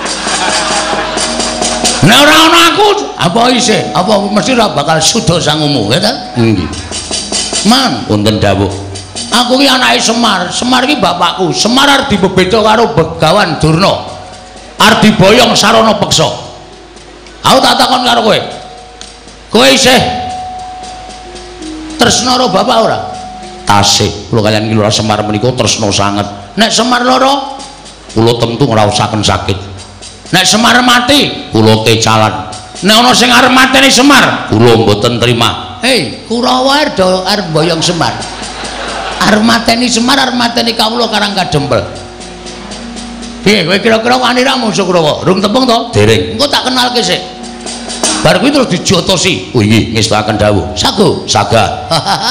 Nek ora ana aku, apa isih? Apa mesti ora bakal suda sangumu, ya ta? Nggih. Man, wonten dawuh. Aku ki anake Semar. Semar ki bapakku. Semar arep dibebeda karo Begawan Durna. Arep diboyong sarana peksa. Aku tak takon karo kowe. Kowe isih tresna karo bapak ora? Tasih. Kula kaliyan Ki Lurah Semar menika tresna sanget. Nek Semar lara, kula tentu ngraosaken sakit. Nek Semar mati, kula kecalan. Nek ana sing arep mateni Semar, kula mboten trima. Hei, Kurawa do arep boyong Semar. Arep mateni Semar, arep mateni kawula Karang Kadempel. Piye kowe kira-kira wani ra musuh Kurawa? Rung tepung to? Dereng. Engko tak kenalke sik. Bar kuwi terus dijotosi. Oh nggih, ngestaken dawuh. Sago, sagah.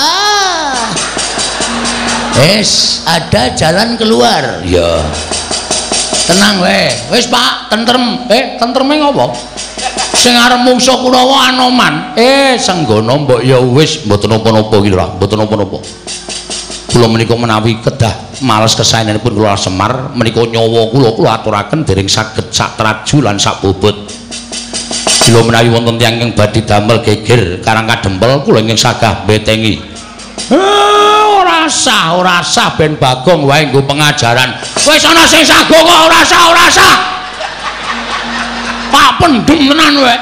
Wes, ada jalan keluar. Ya. Tenang wae. Wis Pak, tentrem. Eh, tentreme ngopo? Sing arep mungsuh Kurawa Anoman. Eh, senggana mbok ya wis mboten napa-napa iki lho, mboten napa-napa. Kula menika menawi kedah males kesaenanipun kula Semar, menika nyawa kula kula aturaken dereng saged sak traju lan sak bobot. Kula menawi wonten tiyang ingkang badhe damel geger karang kadempel kula ingkang sagah betengi. Eh, ora sah, ora sah ben Bagong wae nggo pengajaran. Wis ana sing sago kok ora sah, ora sah. Pak pendem tenan wae.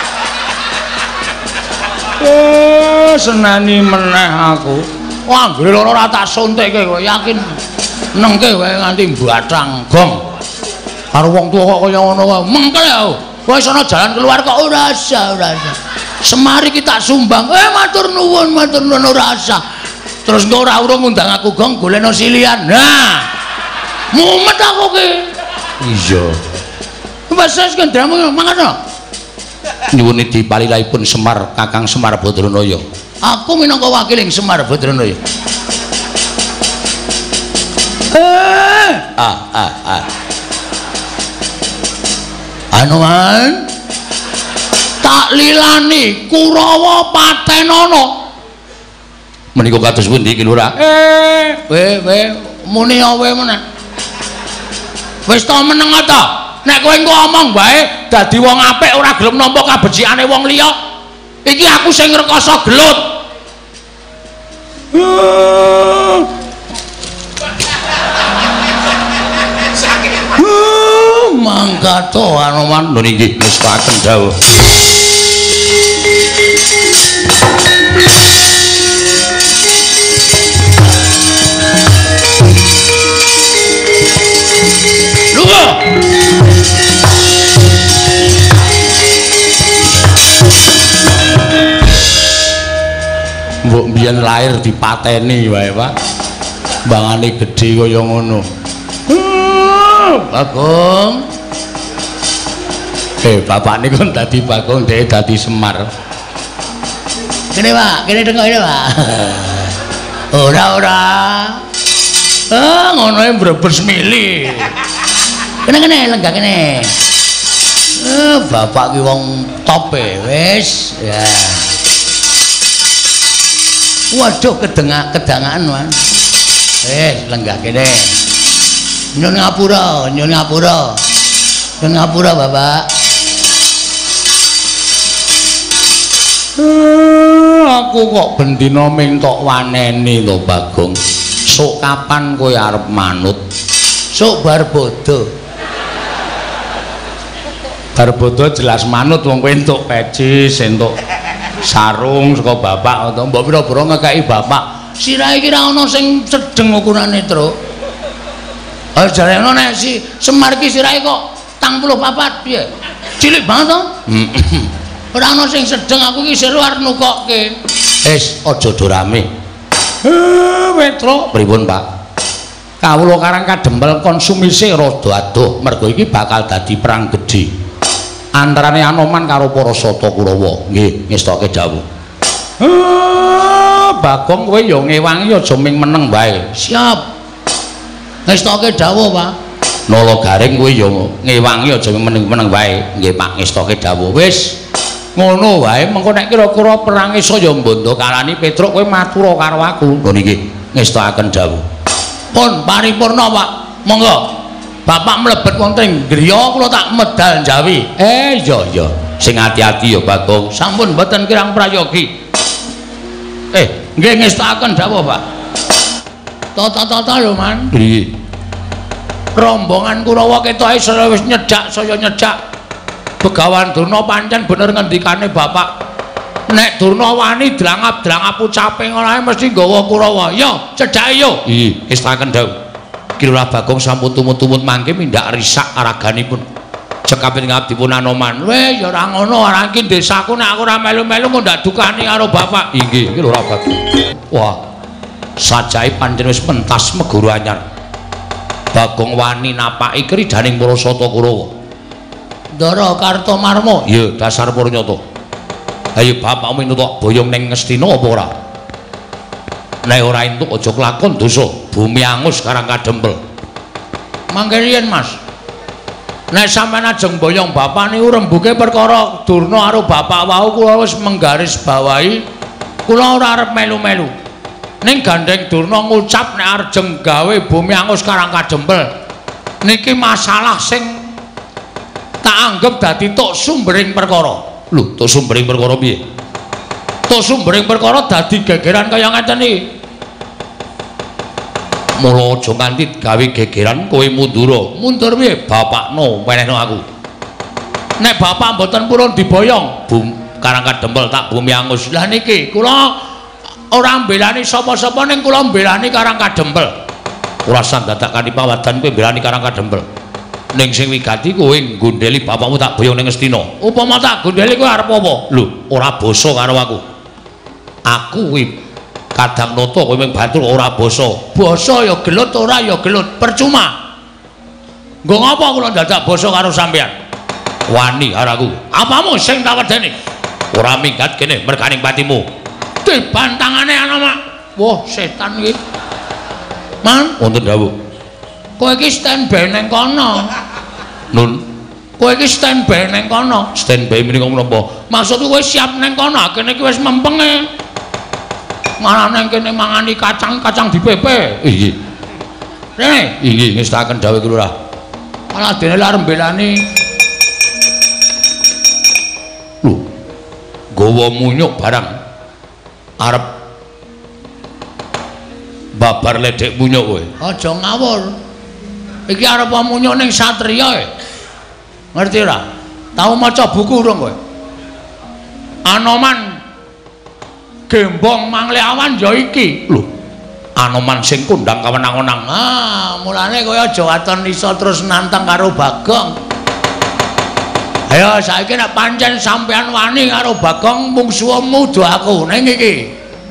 Eh, senani meneh aku. Wah, anggere lara ora tak suntikke kok yakin nengke wae nganti mbathang gong. Karo wong tuwa kok kaya ngono wae. Mengkel ya. Wis ana jalan keluar kok ora usah, ora usah. Semari kita sumbang. Eh matur nuwun, matur nuwun ora usah. Terus engko ora urung ngundang aku gong golekno silian. Nah. Mumet aku ki. Iya. Wes wis kendramu mangan. Nyuwun dipalilahipun Semar Kakang Semar Badranaya. Aku minangka wakiling Semar Badranaya. Eh, ah ah ah. Anoman tak lilani Kurawa Patenana. Menika kados pundi iki Lurah? Eh, we we muni awe meneh. Wis ta meneng ta? Nek kowe engko omong bae dadi wong apik ora gelem nampa kabecikane wong liya. Iki aku sing ngrekoso gelut. Uh, mangkato Anoman lho niki wis paken dawuh. Lho. Mbok mbiyen lahir dipateni wae, Pak. Bangane gedhe kaya ngono. Bagong. Eh, bapak niku dadi Bagong, dhek dadi Semar. Kene, Pak, kene tengok ini, Pak. Ora, ora. Ah, ngono e mbrebes mili. Kene kene lenggah kene. Eh, bapak ki wong top e, wis. Ya. Waduh kedengak kedangan man. Eh lenggah kene. Nyun ngapura, nyun ngapura. Nyun ngapura Bapak. Uh, aku kok bendina mintok waneni lho Bagong. Sok kapan kowe arep manut? Sok bar bodo. Bar bodo jelas manut wong kowe entuk pecis, entuk sarung saka bapak utawa mbok pira-pira ngekeki bapak. Sirahe iki ra ana sing sedeng ukurane, Truk. Ah jarene nek si Semar iki sirahe kok tang puluh papat piye? Cilik banget to? Heeh. Ora ana sing sedeng aku iki isih luar nukokke. Wis aja do rame. Heh, Truk. Pripun, Pak? Kawula Karang Kadempel konsumise rada adoh mergo iki bakal dadi perang gedhe antarane Anoman karo para Sata Kurawa. Nggih, ngestoke dawuh. Ah, Bagong kowe ya ngewangi aja ming meneng wae. Siap. Ngestoke dawuh, Pak. Nala Garing kowe ya ngewangi aja ming meneng wae. Nggih, Pak, ngestoke dawuh. Wis ngono wae, mengko nek kira-kira perang saya mbondo kalani Petruk kowe matur karo aku. Lho niki ngestokaken dawuh. Pun paripurna, Pak. Monggo. Bapak mlebet wonten griya kula tak medal njawi. Eh iya iya. Sing ati-ati ya Bagong. Sampun mboten kirang prayogi. Eh, nggih ngestakaken dawuh, Pak. Tata-tata lho, Man. Nggih. Rombongan Kurawa ketoke wis nyedak saya nyedak. Begawan Durna pancen bener ngendikane Bapak. Nek Durna wani drangap-drangap ucape ngono ae mesti nggawa Kurawa. Yo, cedhake yo. Nggih, ngestakaken dawuh. Kira Bagong sampun tumut-tumut mangke mindak risak araganipun. Cekaping ngabdipun Anoman. Weh ya ora ngono, ora iki desaku nek aku ora melu-melu kok ndak dukani karo bapak. Inggih, iki lho ora Bagong. Wah. Sajae pancen wis pentas meguru anyar. Bagong wani napaki kridaning para Sata Kurawa. Ndara Kartomarma, ya dasar Purnyata. Ayo bapakmu entuk boyong ning Ngastina apa ora? Nek ora entuk aja kelakon dosa, bumi angus karang kadempel. Mangke riyen, Mas. Nek sampean ajeng boyong bapak niku rembuge perkara Durna karo bapak wau kula wis menggaris bawahi, kula ora arep melu-melu. Ning gandeng Durna ngucap nek arjeng gawe bumi angus karang kadempel. Niki masalah sing tak anggap dadi tok sumbering perkara. Lho, tok sumbering perkara piye? Tok sumbering perkara dadi gegeran kaya ngeten iki. Mula aja nganti gawe gegeran kowe mundur. Mundur piye? Bapakno menehno aku. Nek bapak mboten purun diboyong, bum karang kadempel tak bumi angus. Lah niki kula ora mbelani sapa-sapa ning kula mbelani karang kadempel. Ora sandadakani pawadan kowe mbelani karang kadempel. Ning sing wigati kowe nggondheli bapakmu tak boyong ning Ngastina. Upama tak gondheli kowe arep apa? Lho, ora basa karo aku. Aku kuwi kadang nata kowe mung batur ora basa. Basa ya gelut ora ya gelut, percuma. Nggo ngapa kula dadak basa karo sampean? Wani karo aku. Apamu sing tak wedeni? Ora minggat kene merganing patimu. Dibantangane ana mak. Wah, setan iki. Man, wonten dawuh. Kowe iki standby ning kono. Nun, kowe iki standby ning kono. Standby menika menapa? Maksudku kowe siap ning kono, kene iki wis mempenge. Malah nang kene mangani kacang-kacang dipepe. Nggih. Rene, nggih ngestaken dawuh kula. Malah dene arep mbelani. Lho. Gawa munyuk barang arep babar ledek munyuk kowe. Aja ngawur. Iki arep munyuk ning satriya. Ngerti ora? Tau maca buku urung kowe? Anoman Gembong Mangleawan ya iki. Lho, Anoman sing kondang kawenang-wenang. Ah, mulane kowe aja waton iso terus nantang karo Bagong. Ayo saiki nek pancen sampean wani karo Bagong mungsuhmu do aku ning iki.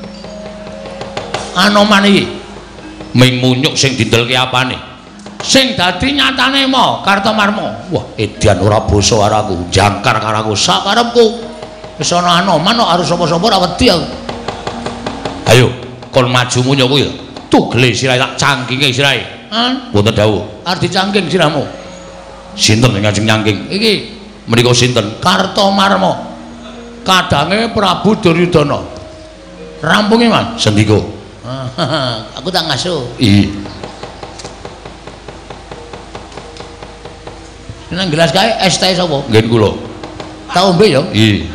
Anoman iki ming munyuk sing dindelke apane? Sing dadi nyatane mo Kartomarma. Wah, edian ora basa karo aku, jangkar karo aku, sakarepku. Wis ana Anoman kok arep sapa-sapa ora wedi aku. Ayo, kon maju munyuk kuwi. Tugele sirahe tak cangkinge sirahe. Hah? Mboten dawuh. Arep dicangking sirahmu. Sinten sing ngajeng nyangking? Iki menika sinten? Kartomarma. Kadange Prabu Duryudana. Rampunge, Mas. Sendika. Aku tak ngasuh. Iya. Nang gelas kae es teh sapa? Nggen kula. Tak ombe ya? Iya.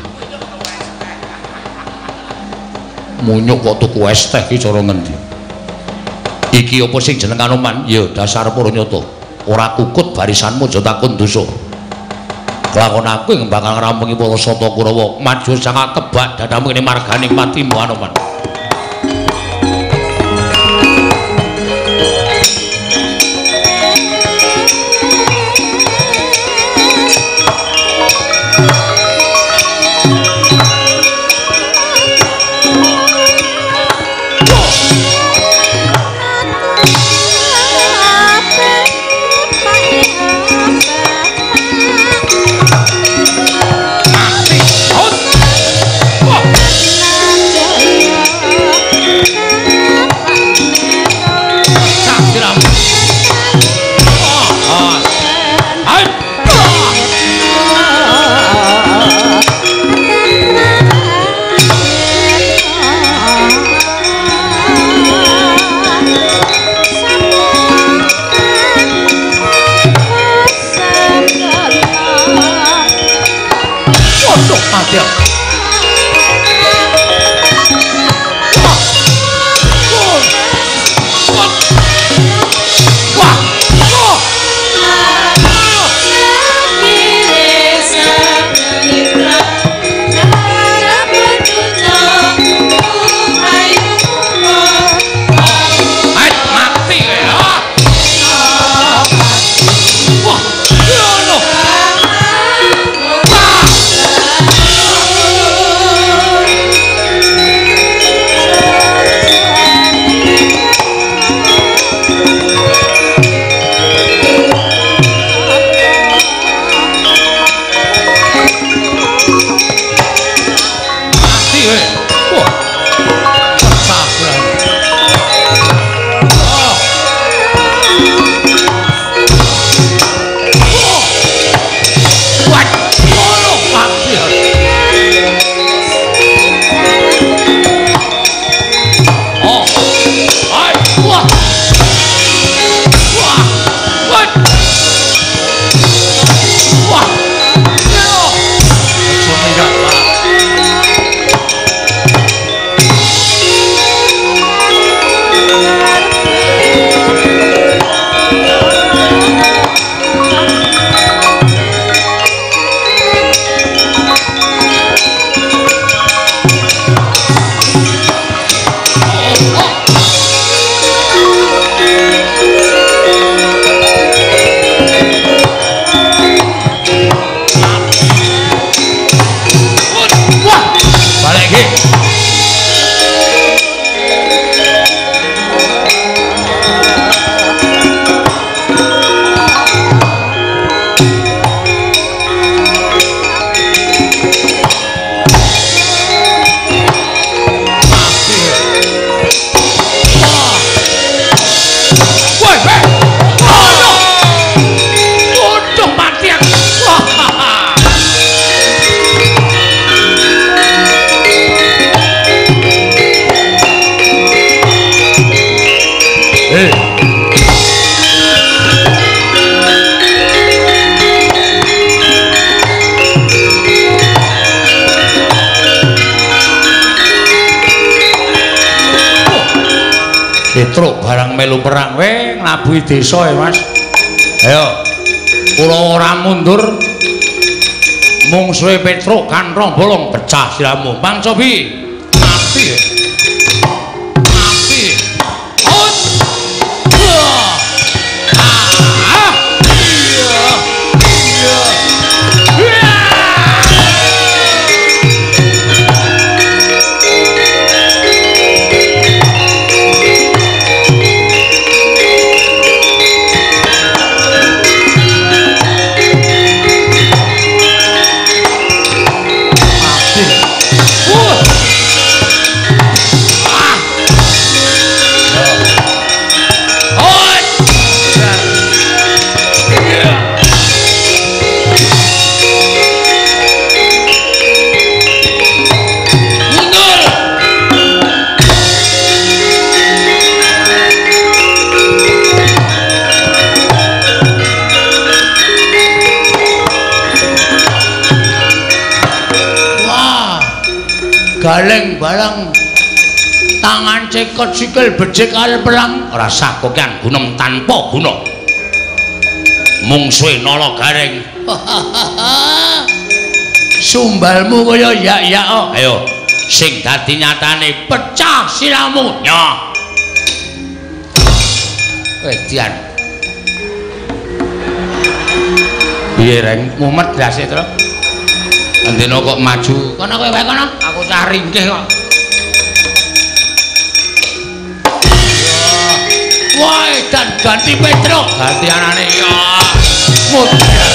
Munyuk kok tuku es teh iki cara ngendi? Iki apa sing jeneng Anoman? Ya dasar Purnyata. Ora kukut barisanmu aja takon dosa. Kelakon aku yang bakal ngrampungi para Sata Kurawa. Maju sangat kebak dadamu kene marganing matimu Anoman. Yeah. Petruk barang melu perang we nglabuhi desa ya Mas. Ayo. Kula ora mundur. Mungsuhe Petruk kanthong bolong pecah siramu. Bang Cobi. Mati. Mati. Hot. Ah. Iya. Iya. Galeng balang tangan cekot sikil becik al pelang ora sah kokian gunem tanpa guna mungsuhe nala gareng sumbalmu kaya yak-yak oh. Ayo sing dadi nyatane pecah siramu nya wedian piye reng mumet dase to Andino kok maju kono kowe wae kono aku cah ringkih kok wah dan ganti Petruk ganti anane ya mudhar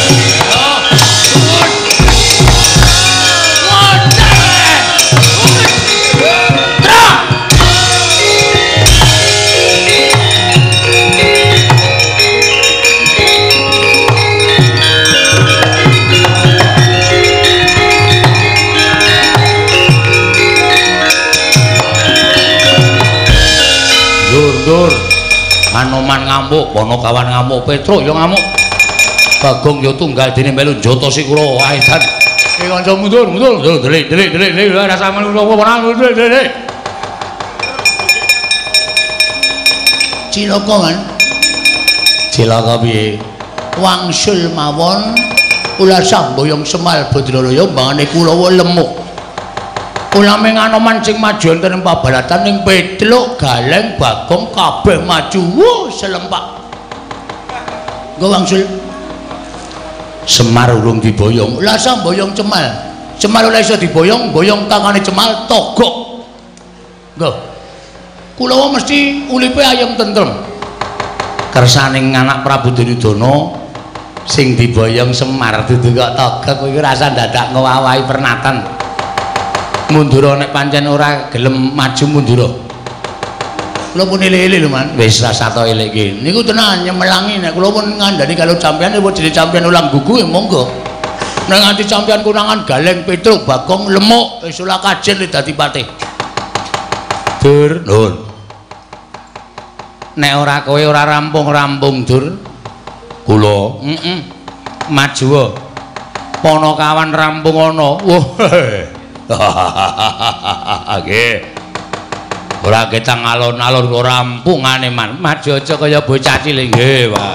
Dur Anoman ngamuk, Ponokawan ngamuk, Petruk yo ngamuk. Bagong yo tunggal dene melu njoto si kula wae dan. Iki kanca mundur, mundur, delik, delik, delik, delik, rasa melu apa ora delik, delik. Cilaka kan? Cilaka piye? Wangsul mawon ulah samboyong Semal Badralaya mbangane Kulawa lemuk. Ulame Anoman sing maju enten ing pabalatan ning Petruk, Galeng, Bagong kabeh maju. Wuh, selempak. Nggo wangsul. Semar urung diboyong. Lah samboyong Cemal. Cemal ora iso diboyong, boyong tangane Cemal togok. Nggo. Kulawa mesti ulipe ayem tentrem. Kersaning anak Prabu Duryudana sing diboyong Semar dudu kok togok kuwi rasa dadak ngowahi pernatan. Mundura nek pancen ora gelem maju mundura. Kula pun elek-elek lho Man. Wis rasa to elek iki. Niku tenan nyemelangi nek kula pun ngandani kalau sampeyan apa jenenge sampeyan ulang gugu ya monggo. Nek nganti sampeyan kunangan Galeng Petruk Bagong lemuk wis ora kajen dadi patih. Dur, Nur. Nek ora kowe ora rampung-rampung, Dur. Kula, heeh. Maju wae. Ponokawan rampung ana. Wah. Nggih. Ora ketang alon-alon kok rampungane Man. Maju aja kaya bocah cilik nggih, Pak.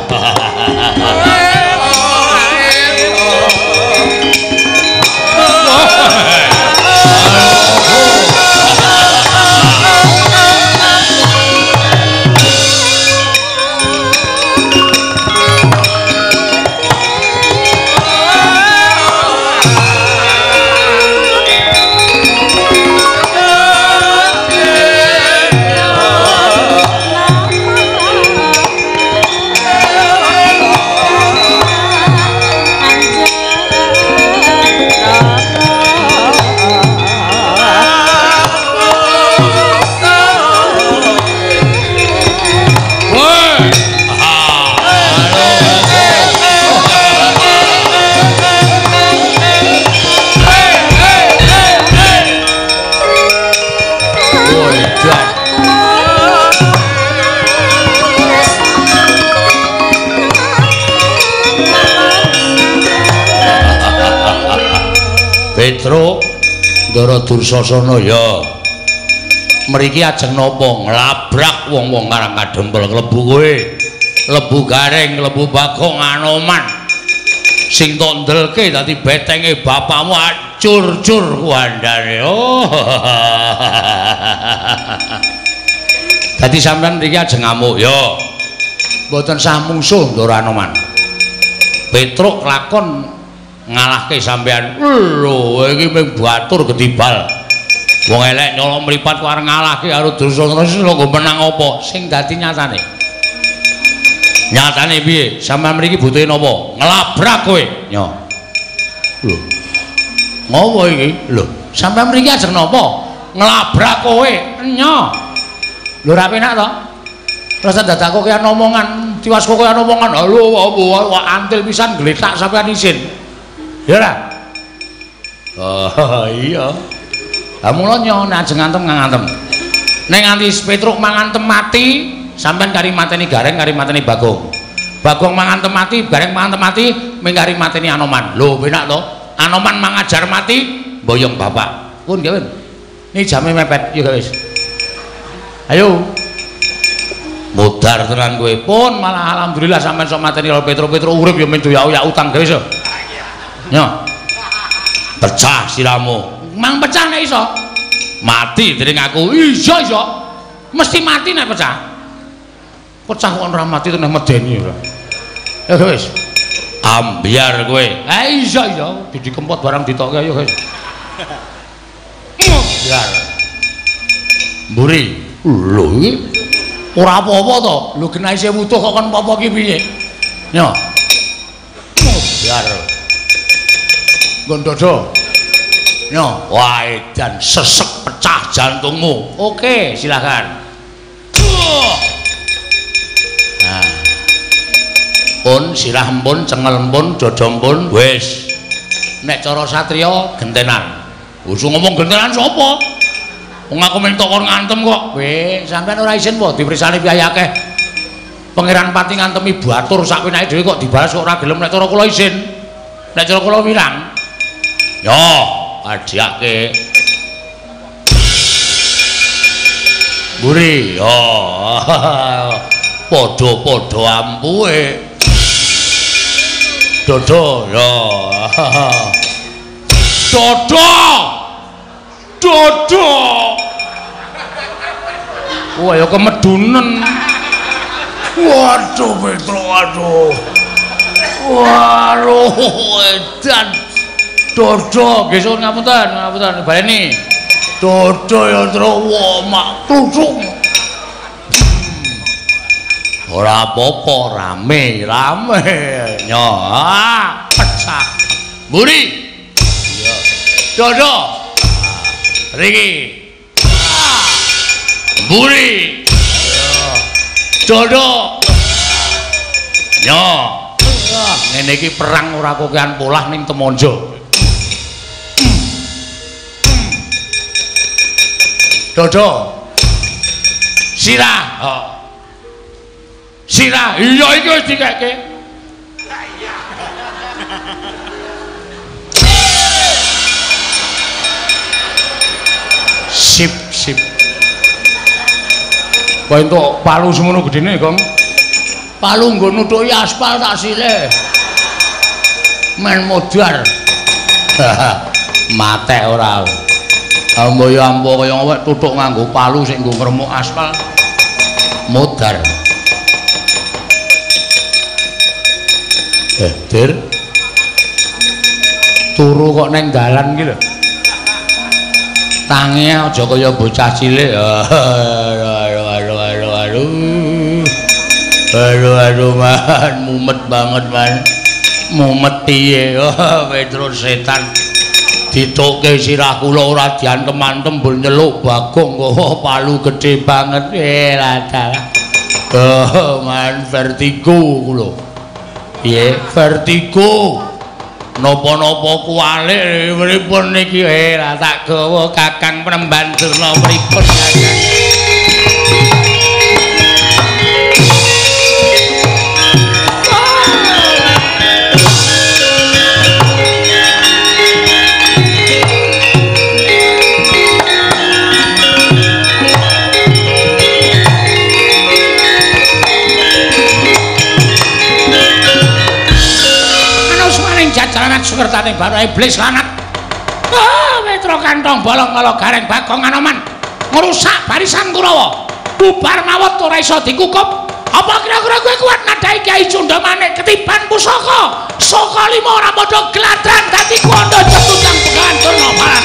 Petruk Ndara Dursasana ya mriki ajeng napa nglabrak wong-wong karang kadempel klebu kowe lebu garing lebu Bagong Anoman sing tok ndelke dadi betenge bapakmu acur-cur kuandane oh dadi sampean mriki ajeng ngamuk yo mboten sah mungsuh Ndara Anoman Petruk lakon ngalahke sampean lho iki mung batur gedibal wong elek nyolong mripat ku arep ngalahke karo Drusana kok menang apa sing dadi nyatane nyatane piye sampean mriki butuhe napa nglabrak kowe nyo lho ngopo iki lho sampean mriki ajeng napa nglabrak kowe nyo lho ra penak to rasa dadaku kaya omongan tiwasko kaya omongan lho apa antil pisan gletak sampean isin ya ra oh iya ha mula nyo nek ajeng ngantem ngantem nek nganti Petruk mangantem mati sampean kari mateni Gareng kari mateni Bagong Bagong mangantem mati Gareng mangantem mati ming kari mateni Anoman lho penak to Anoman mangajar mati mboyong bapak pun nggih ini jame mepet ya guys ayo modar tenan kowe pun malah alhamdulillah sampean sok mateni karo Petruk Petruk urip ya men doyak-oyak utang guys yo nyo pecah siramu mang pecah nek iso mati dening aku iso iso mesti mati nek pecah pecah kok ora mati tenan medeni ora ya guys ambiar kowe ha iso iso dikempot barang ditokke ayo guys ambiar mburi lho iki ora apa-apa to lho genah isih wutuh kok kon apa iki piye yo ambiar gondodo yo wah edan sesek pecah jantungmu oke silakan nah pun sirah pun cengel pun dodom pun wis nek cara satriya gentenan usung ngomong gentenan sapa wong aku mentok kon ngantem kok weh sampean ora isin po diprisani piye akeh pangeran pati ngantemi batur sak penake dhewe kok dibalas kok ora gelem nek cara kula isin nek cara kula wirang yo adiake mburi yo padha-padha ampuhe dodo yo dodo dodo wah ya kemedunen waduh Petruk waduh waduh edan dodo nggih suwun ngapunten ngapunten baleni dodo ya terus wah mak tusuk ora apa-apa rame rame nyo pecah mburi iya dodo riki mburi dodo nyo ngene iki perang ora kokean polah ning Temonjo dodo sirah oh. sirah iya iki wis dikeke sip sip kok entuk palu semono gedene Gong palu nggo nutuki aspal tak sile men modar matek ora ambo ya ambo kaya awak tutuk nganggo palu sing nggo ngremuk aspal modar eh dir turu kok neng dalan iki lho tangi aja kaya bocah cilik aduh aduh aduh aduh aduh aduh man mumet banget man mumet piye Petruk setan ditukke sirah kula ora diantem-antem mbul nyeluk Bagong kok palu gede banget eh lah oh man vertigo kula piye vertigo napa-napa kuwalik mripun niki eh lah tak gawa Kakang Penemban Durna mripun Kakang kertaning baru iblis lanat. Ah, Mitra kantong bolong kala gareng Bagong Anoman ngrusak barisan Kurawa. Bubar mawon ora iso dikukup. Apa kira-kira kowe kuat nadai Kyai Cundamanik ketiban pusaka? Saka lima ora padha gladran dadi kondo cetutang Begawan Durna Malan.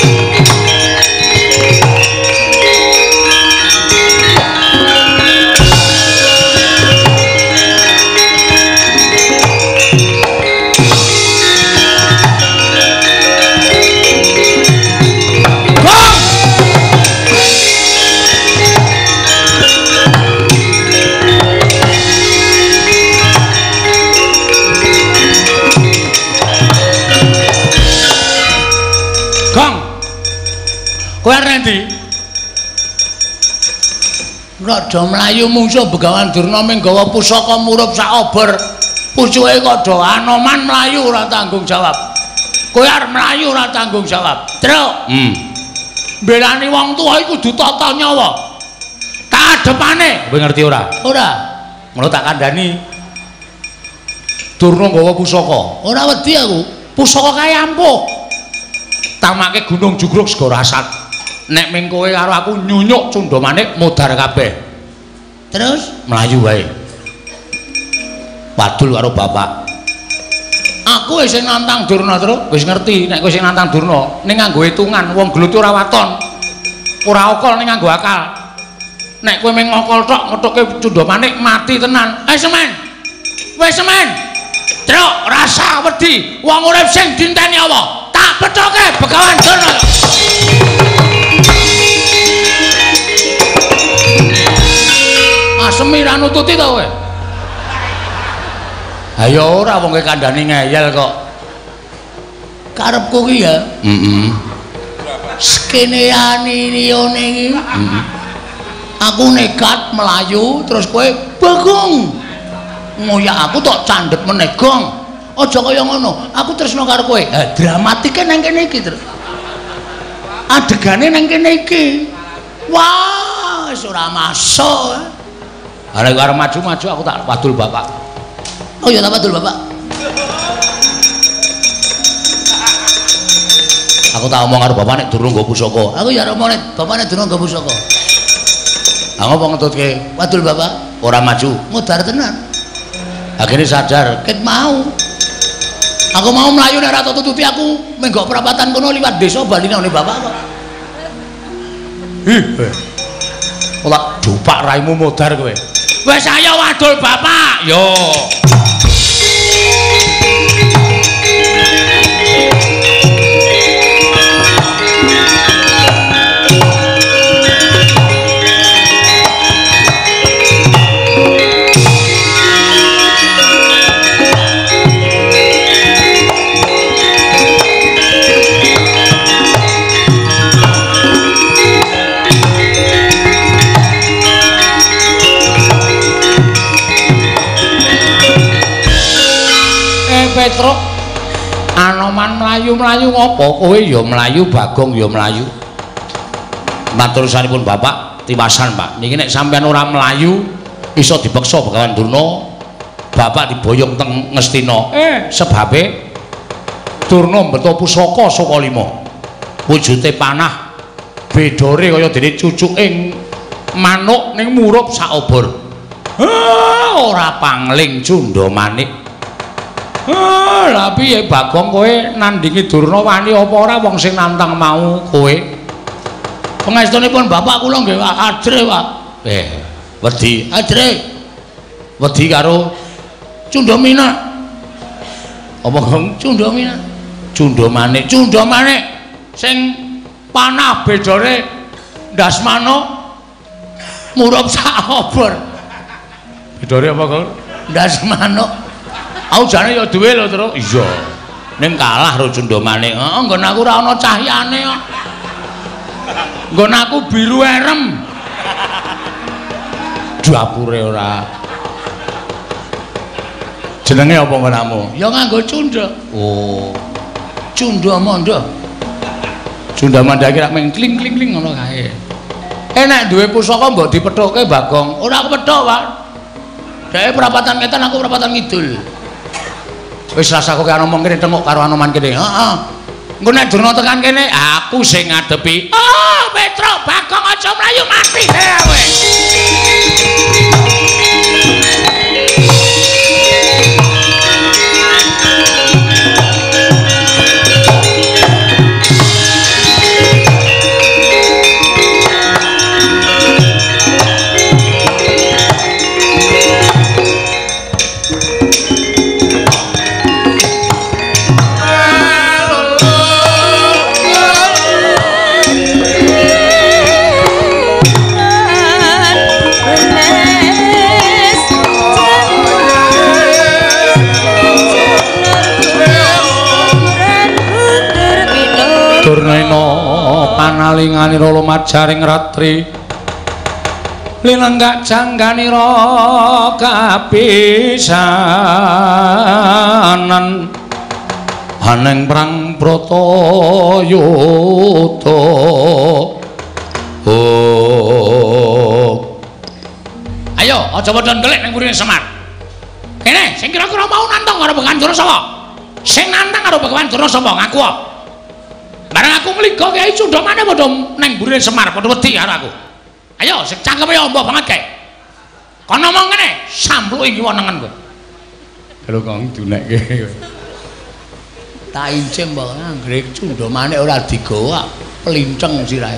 Kowe arep ndi? Raja mlayu mungsuh Begawan Durna ming gawa pusaka murup sak obor. Pucuke Kada Anoman mlayu ora tanggung jawab. Kowe arep mlayu ora tanggung jawab. Truk. Hmm. Mbelani wong tuwa iku kudu tata nyawa. Kadepane. Kowe ngerti ora? Ora. Ngono tak kandhani. Durna gawa pusaka. Ora wedi aku. Pusaka kae ampuh. Tamake Gunung Jugruk Segara Asat. Nek ming kowe karo aku nyunyuk Cundamanik modar kabeh. Terus mlayu wae. Padul karo bapak. Aku wis nantang Durna terus, wis ngerti nek kowe sing nantang Durna ning nganggo hitungan wong gelut ora waton. Ora okol ning nganggo akal. Nek kowe ming ngokol tok ngethuke Cundamanik mati tenan. Eh semen. Wis semen. Truk rasa wedi wong urip sing dinteni apa? Tak pethoke Begawan Durna. Asemi ra nututi to kowe. Ayo ora wong kowe kandhani ngeyel kok. Karepku ki ya. Heeh. Skeneane liyane iki. Heeh. Aku nekat melayu terus kowe Bagong. Ngoyak aku tok candhet meneh, Gong. Aja kaya ngono. Aku tresno karo kowe. Ha dramatike nang kene iki terus. Adegane nang kene iki. Wah, wis ora masuk. Arek arep maju-maju aku tak padul bapak. Oh iya tak padul bapak. Aku tak omong karo bapak nek durung nggo pusaka. Aku ya omong nek bapak nek durung nggo pusaka. Aku apa ngetutke padul bapak ora maju. Modar tenan. Akhirnya sadar, ket mau. Aku mau melayu nek ora tututi aku menggok perapatan kono liwat desa baline ne bapak kok. Ih. Ora dupak raimu modar kowe. Wes ayo wadul bapak. Yo. Petruk Anoman mlayu-mlayu ngopo kowe ya mlayu Bagong ya mlayu. Matur sanipun bapak tiwasan Pak niki nek sampean ora mlayu iso dipeksa Begawan Durna bapak diboyong teng Ngastina. Eh sebabe Durna mbeta pusaka saka lima wujude panah bedore kaya dene cucuking manuk ning murup sak obor. Ah ora pangling Cundamanik. Ah, lha piye Bagong kowe nandingi Durna wani apa ora wong sing nantang mau kowe? Pangestunipun bapak kula nggih adre, Pak. Eh, wedi, adre. Wedi karo Cundamanik. Apa Gong? Cundamanik. Cundamanik, Cundamanik sing panah bedore Dasmana murup sak obor. Bedore apa, Gong? Dasmana. Aku jane ya duwe lho, Tru. Iya. Ning kalah karo Cundamanik. Heeh, nggon aku ora ana cahyane kok. Nggon aku biru erem. Dapure ora. Jenenge apa nggonmu? Ya nganggo cunda. Oh. Cundamanda. Cundamanda iki rak meng kling-kling-kling ngono kae. Enak duwe pusaka mbok dipethoke Bagong. Ora kepethok, Pak. Dhek perapatan ngetan aku perapatan ngidul. Wis rasaku karo omong kene tengok karo Anoman kene. Heeh. Engko nek Durna tekan kene, aku sing ngadepi. Oh, Petro Bagong aja mlayu mati kowe. Durna panalinganira lumajaring ratri linenggak jangganira kapisanan haneng prang Bratayuda. Oh ayo aja padha ndelik ning mrene Semar kene sing kira-kira mau nantang karo Begawan Durna sapa sing nantang karo Begawan Durna sapa ngaku barang aku ngeligo Kyai Cundamane padha neng burine Semar padha wedi karo aku. Ayo sing cangkeme amba banget kae. Kon ngomong ngene, sampluki kiwa nengen kowe. Lho kong dunekke kowe. Tak incim mbok anggere Cundamane ora digawa, pelinceng sirahe.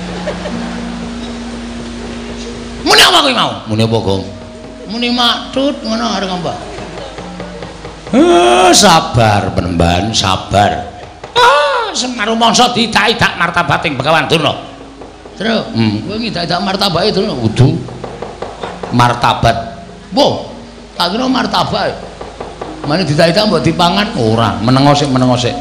Muni apa kowe mau? Muni apa, Gong? Muni maksud ngono arek mbak. Eh, sabar penemban, sabar. Semar rumangsa didak-idak martabating Begawan Durna. Terus, hmm, kowe ngidak-idak martabate Durna kudu martabat. Wo, tak kira martabat. Mane didak-idak mbok dipangan ora, menengo sik menengo sik.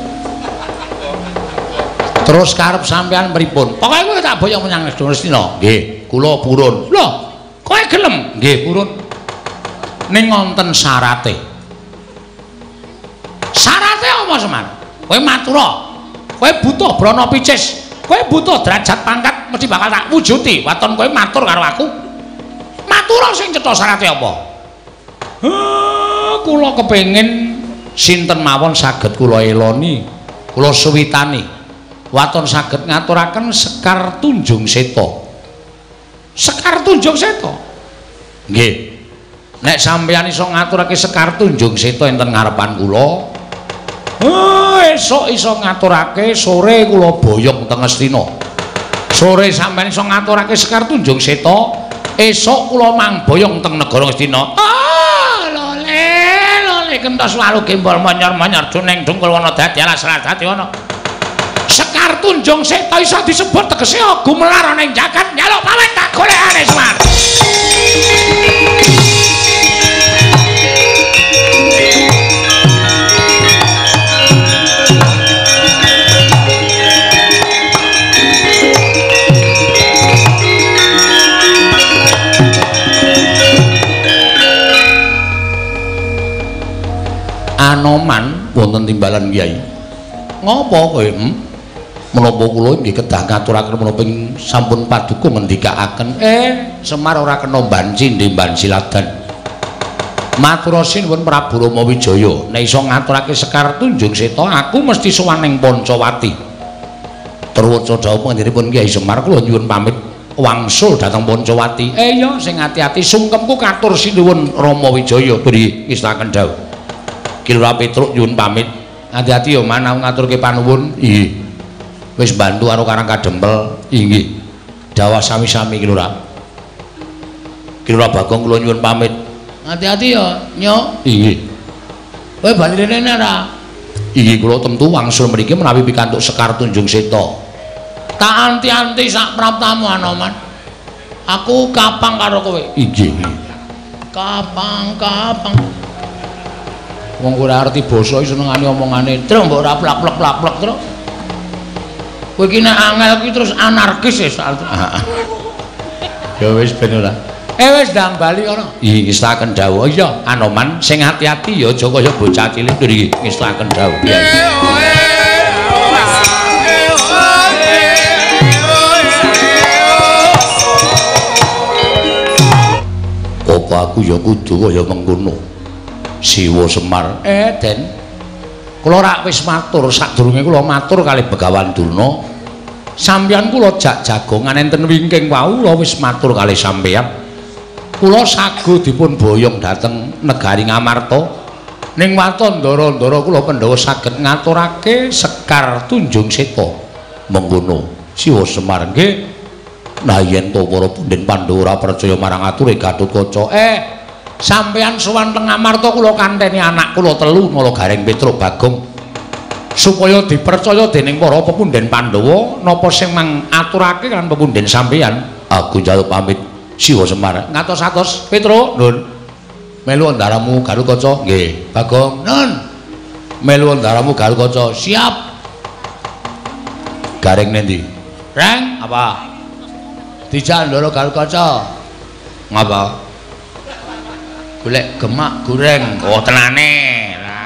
Terus karep sampean pripun? Pokoke kowe tak boyong menyang Lestina. Nggih, kula purun. Lho, kowe gelem? Nggih, purun. Ning wonten syarate. Syarate apa, Semar? Kowe matura. Kowe butuh brana picis, kowe butuh derajat pangkat mesti bakal tak wujuti. Waton kowe matur karo aku. Matura sing cetha syarate apa? Heh, kula kepengin sinten mawon saged kula eloni, kula suwitani. Waton saged ngaturaken Sekar Tunjung Seta. Sekar Tunjung Seta. Nggih. Nek sampeyan iso ngaturake Sekar Tunjung Seta enten ngarepan kula, oh, esuk iso ngaturake sore kula boyong teng Astina. Sore sampeyan iso ngaturake Sekar Tunjung Seta, esuk kula mang boyong teng negara Astina. Ah, lole, lole kentos walu gembol monyor-monyor duneng dungkul wana dadi alas dadi ana. Sekar Tunjung Seta iso disebut tegese gumelar ana ing jagat nyaluk pamit tak golekane Semar. Anoman wonten timbalan Kyai. Ngopo kowe? Hmm? Menapa kula nggih kedah ngaturaken menapa sampun paduka ngendikaaken. Eh, Semar ora kena banci ndemban siladan. Matur sinuwun Prabu Rama Wijaya, nek iso ngaturake Sekar Tunjung Seta, aku mesti sowan ning Pancawati. Terwaca dawuh panjenenganipun Kyai Semar, kula nyuwun pamit wangsul dhateng Pancawati. Eh ya sing ati-ati sungkemku katur sinuwun Rama Wijaya. Beri ngestaken dawuh. Kilura Petruk nyuwun pamit. Hati-hati ya Man, aku ngaturke panuwun. Nggih. Wis bantu karo Karang Kadempel. Nggih. Dawa sami-sami Kilura. Kilura Bagong kula nyuwun pamit. Hati-hati ya, Nyok. Nggih. Kowe bali rene ora? Nggih, kula temtu wangsul mriki menawi pikantuk Sekar Tunjung Seta. Tak anti-anti sak praptamu Anoman. Aku kapang karo kowe. Nggih. Kapang-kapang. Wong ora ngerti basa iso senengane omongane. Terus mbok ora plak-plek-plak terus. Kowe iki nek angel iki terus anarkis wis. Ya wis ben ora. Eh wis ndang bali kono. Iki ngestaken dawuh. Iya, Anoman sing ati-ati ya aja kaya bocah cilik iki ngestaken dawuh. Apa aku ya kudu kaya mengkono. Siwa Semar. Eh, Den. Kula rak wis matur sadurunge kula matur kalih Begawan Durna. Sampeyan kula jak jagongan enten wingking wau kula wis matur kalih sampeyan. Kula sagu dipun boyong dhateng negari Ngamarta. Ning watandara-ndara kula Pandhawa saged ngaturake Sekar Tunjung Seta. Mengkono Siwa Semar nggih. Nah yen to para punden Pandhawa ora percaya marang ature Gatotkaca, eh sampeyan sowan teng Ngamarta kula kanteni anak kula telu Nalagaring Petruk Bagong supaya dipercaya dening para pepunden Pandhawa napa sing mangaturake kan pepunden sampeyan. Aku njaluk pamit Siwa Semar. Ngatos-atos Petruk nun. Melu andaramu Gatotkaca. Nggih. Bagong nun. Melu andaramu Gatotkaca. Siap. Garing nendi? Reng apa? Dijak ndara Gatotkaca. Ngapa? Golek gemak goreng. Oh tenane. Lah.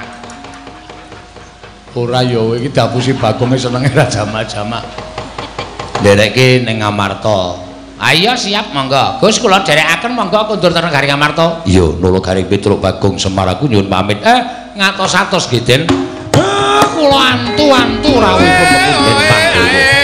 Ora ya iki dapusi Bagonge senenge ra jamak-jamak. Nderekke ning Ngamarta. Ayo siap monggo. Gus kula dherekaken monggo kundur teng negari Ngamarta. Iya, Nalagaring Petruk Bagong Semar aku nyuwun pamit. Eh ngatos-atos nggih Den. Eh kula antu-antu rawuhipun pepunden Pandhawa.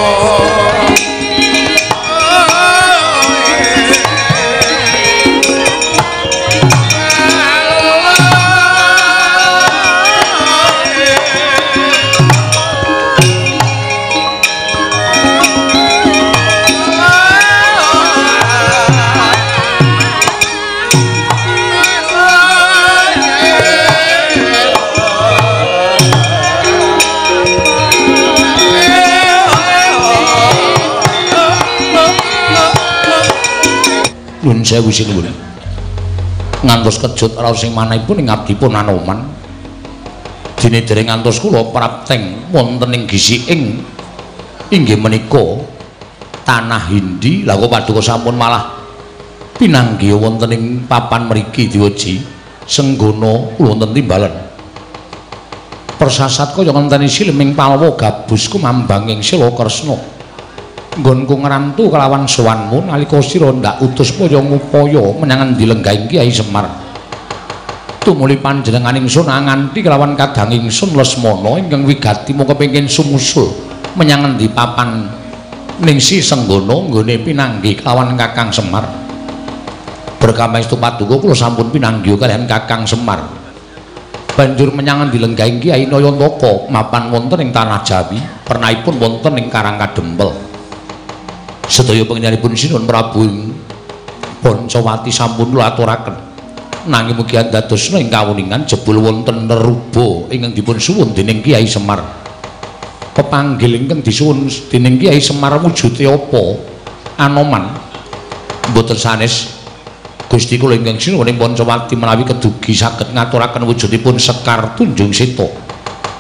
Nuwun sewu sinuwun. Ngantos kejut raos sing manahipun ing abdipun Anoman. Dene dereng ngantos kula prapteng wonten ing gisiking inggih menika tanah Hindi. Lah kok paduka sampun malah pinanggih wonten ing papan mriki diweji senggana kula wonten timbalan. Persasat kaya ngenteni sileming Palawa gabus kumambang ing Sila Kresna. Nggonku ngrantu kelawan sowanmu nalika sira ndak utus paya ngupaya menyang dilenggahing Kyai Semar. Tumuli panjenengan ingsun nganti kelawan kadang ingsun Lesmana ingkang wigati mung kepengin sumusul menyang endi papan ningsi senggana nggone pinanggih kelawan Kakang Semar. Berkamaestu paduka kula sampun pinanggih kaliyan Kakang Semar. Banjur menyang dilenggahing Kyai Nayantaka mapan wonten ing tanah Jawi, pernahipun wonten ing Karang Kadempel. Sedaya panjenenganipun sinuwun Prabu Pancawati sampun kula aturaken. Nanging mugi andadosna ing kawuningan jebul wonten neruba ingkang dipun suwun dening Kyai Semar. Pepanggil ingkang disuwun dening Kyai Semar wujude apa? Anoman. Mboten sanes Gusti kula ingkang sinuwun Pancawati menawi kedugi saged ngaturaken wujudipun Sekar Tunjung Seta.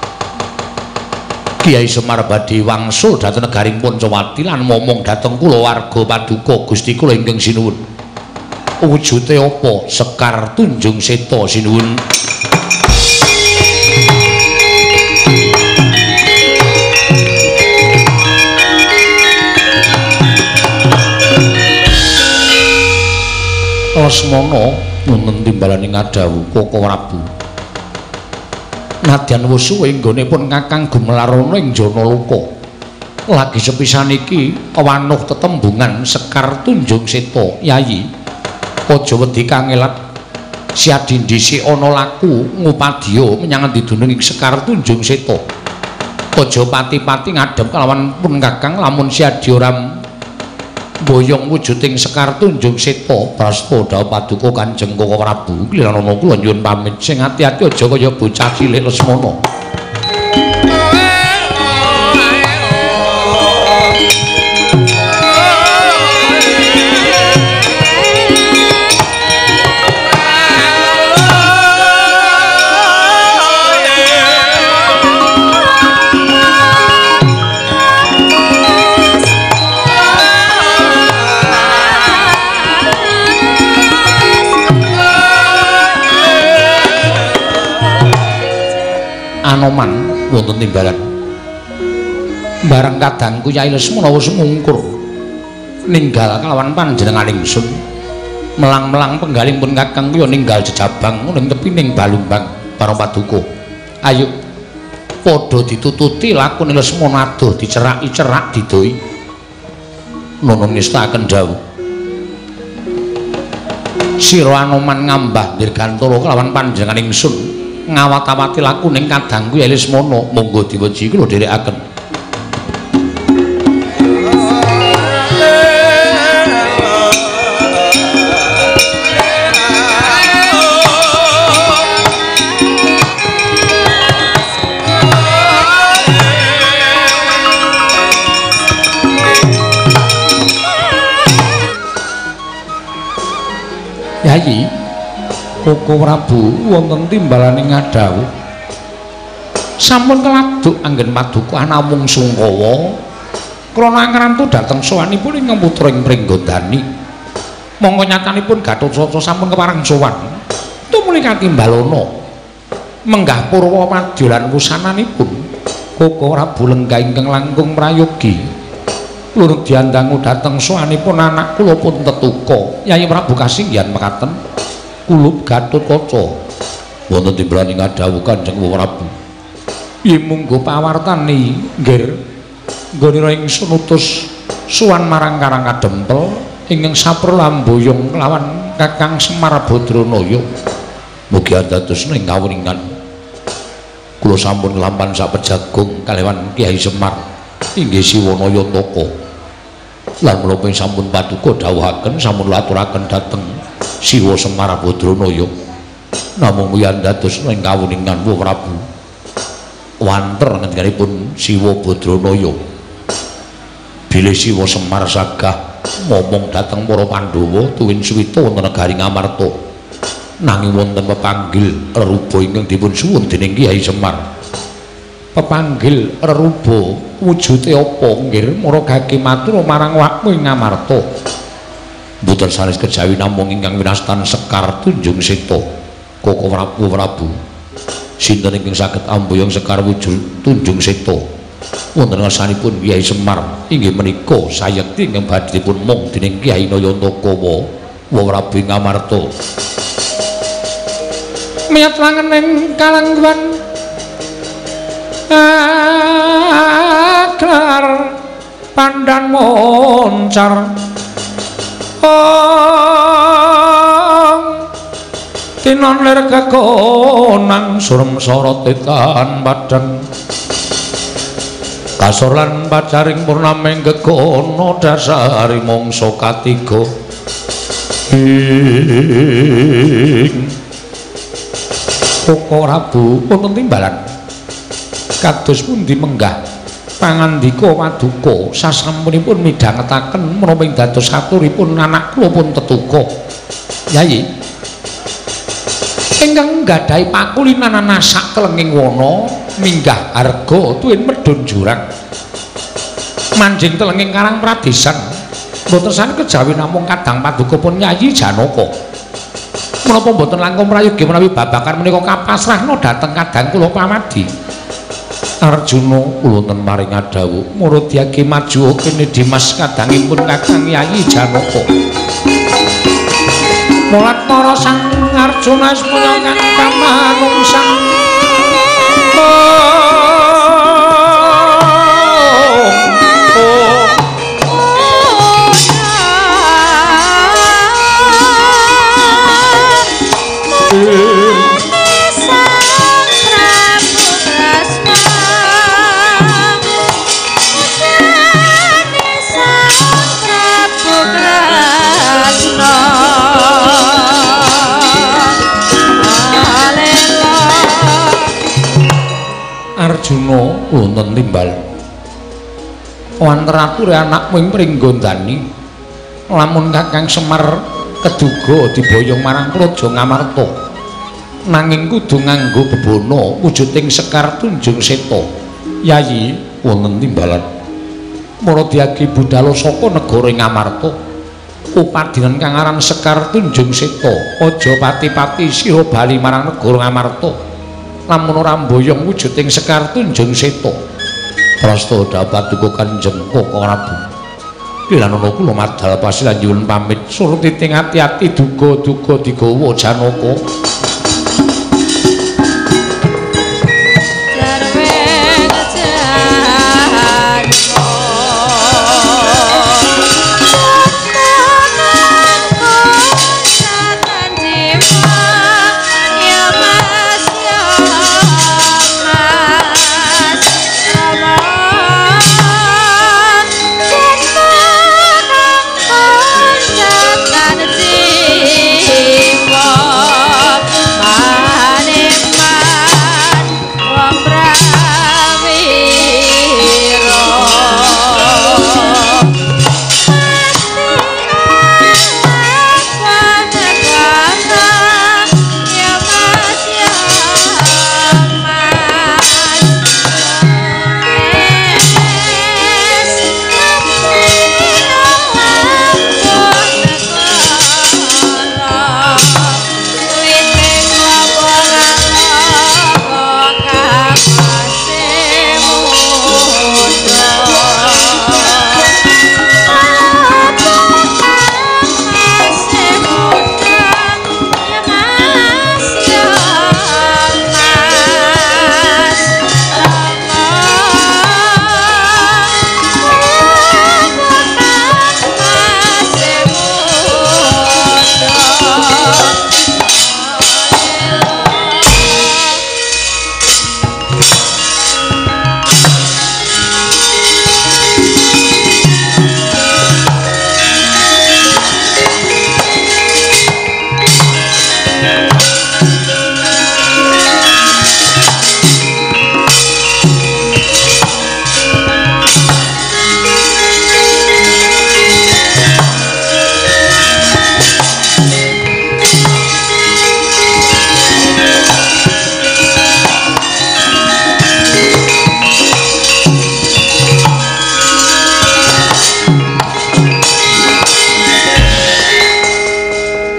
Kyai Semar badhe wangsul dhateng negaring Pancawati lan momong dhateng kula warga paduka Gusti kula ingkang sinuwun. Wujude apa? Sekar Tunjung Seta sinuwun. Lesmana wonten timbalaning Adawu Koko Prabu. Nadyan wusuwe nggonipun Kakang Gumelarana ing Janaloka. Lagi sepisan iki wanuh tetembungan Sekar Tunjung Seta, Yayi. Aja wedi kangelat. Siadi dhisik ana laku ngupadya menyang endi dununging Sekar Tunjung Seta. Aja pati-pati ngadhep kalawan pun Kakang lamun siadi ora boyong wujuding Sekar Tunjung Seta. Prasta dawuh paduka Kanjeng Koko Prabu Kliranana kula nyuwun pamit sing ati-ati aja kaya bocah cilik Lesmana. Anoman wonten timbalan. Bareng kadangku Kyai Lesmana wis mungkur ninggal kalawan panjenengan ingsun. Melang-melang penggalipun Kakang kuwi ninggal jejabang ning tepining Balumbang para paduka. Ayo padha ditututi lakune Lesmana adoh diceraki-cerak didoi nunun ngestaken dawuh sira Anoman ngambah dirgantara kelawan panjenengan ingsun ngawat-awati lakuning kadangku Lesmana monggo diweji kula dherekaken Yayi Koko Prabu wonten timbalaning ngadhawuh sampun keladuk anggen paduka namung Sungkawa krana ngrantu dhateng sowanipun ing putra ing Pringgondani mongko nyatanipun Gatotkaca sampun kepareng sowan tumuli katimbalana menggah purwa madya lan wusananipun Koko Prabu lenggah ingkang langkung prayogi lurug diandangu dhateng sowanipun anak kula pun tetuka Yayi Prabu kasinggihan mekaten kula Gatotkaca wonten timbrani ngadhawuh Kanjeng Prabu yen munggo pawartani nggir nggonira ingsun utus suwan marang Karang Kadempel ingkang saperlamboyong kelawan Kakang Semar Badranaya mugi dados ing kawuningan kula sampun lampan sapejagung kalewan Kyai Semar inggih Siwanaya Taka lan menapa sampun paduka dawuhaken sampun aturaken dhateng Siwa Semar Badranaya namung yen dados ing kawuningan Wa Prabu wanter ngendikanipun Siwa Badranaya bilih Siwa Semar sagah momong dhateng para Pandhawa tuwin suwita wonten negari Ngamarta nanging wonten pepanggil reruba ingkang dipun suwun dening Kyai Semar pepanggil reruba wujude apa nggih maragake matur marang wakmu ing Ngamarta mboten sanes kejawi namung ingkang winastan Sekar Tunjung Seta Koko Prabu Prabu sinten ingkang saged amboyong Sekar wujud Tunjung Seta wonten ngarsanipun Kyai Semar inggih menika sayekti ingkang badhe dipun mung dening Kyai Nayantaka Wa Prabu ing Ngamarta miyat langening kalangguan aklar pandan moncar ong tinon lir kekonang surem sorot tetan badan kasor lan pacaring purnaming gegono dasari mongso katiga ing Koko Prabu wonten timbalan kados pundi menggah pangandika paduka sasampunipun midhangetaken menapa ing dados aturipun anak kula pun tetuka Yayi ingkang nggadahi pakulinan nasak kelenging wana minggah arga tuwin medhun jurang manjing telenging Karang Pradesan mboten sane kejawi namung kadang paduka pun Yayi Janaka menapa mboten langkung prayogi menawi babakan menika kapasrahna dhateng kadang kula pamadi Arjuna kula ten maring adhawuh murudyake maju kene Dimas kadangipun Kakang Yayi Janaka mulat para sang Arjuna semono kang pamanungsan Arjuna wonten timbal wonten ature anakmu ing Pringgondani lamun Kakang Semar keduga diboyong marang Praja Ngamarta nanging kudu nganggo bebono wujuding Sekar Tunjung Seta Yayi wonten timbalan Maradyagi budhal saka negara Ngamarta upadinan kang aran Sekar Tunjung Seta aja pati-pati sira bali marang negara Ngamarta lamun ora mboyong wujuding Sekar Tunjung Seta prasta paduka Kanjeng Koko Prabu piranana kula madhal pasilan nyuwun pamit surti ting ati-ati duga-duga digawa Janaka Jarwe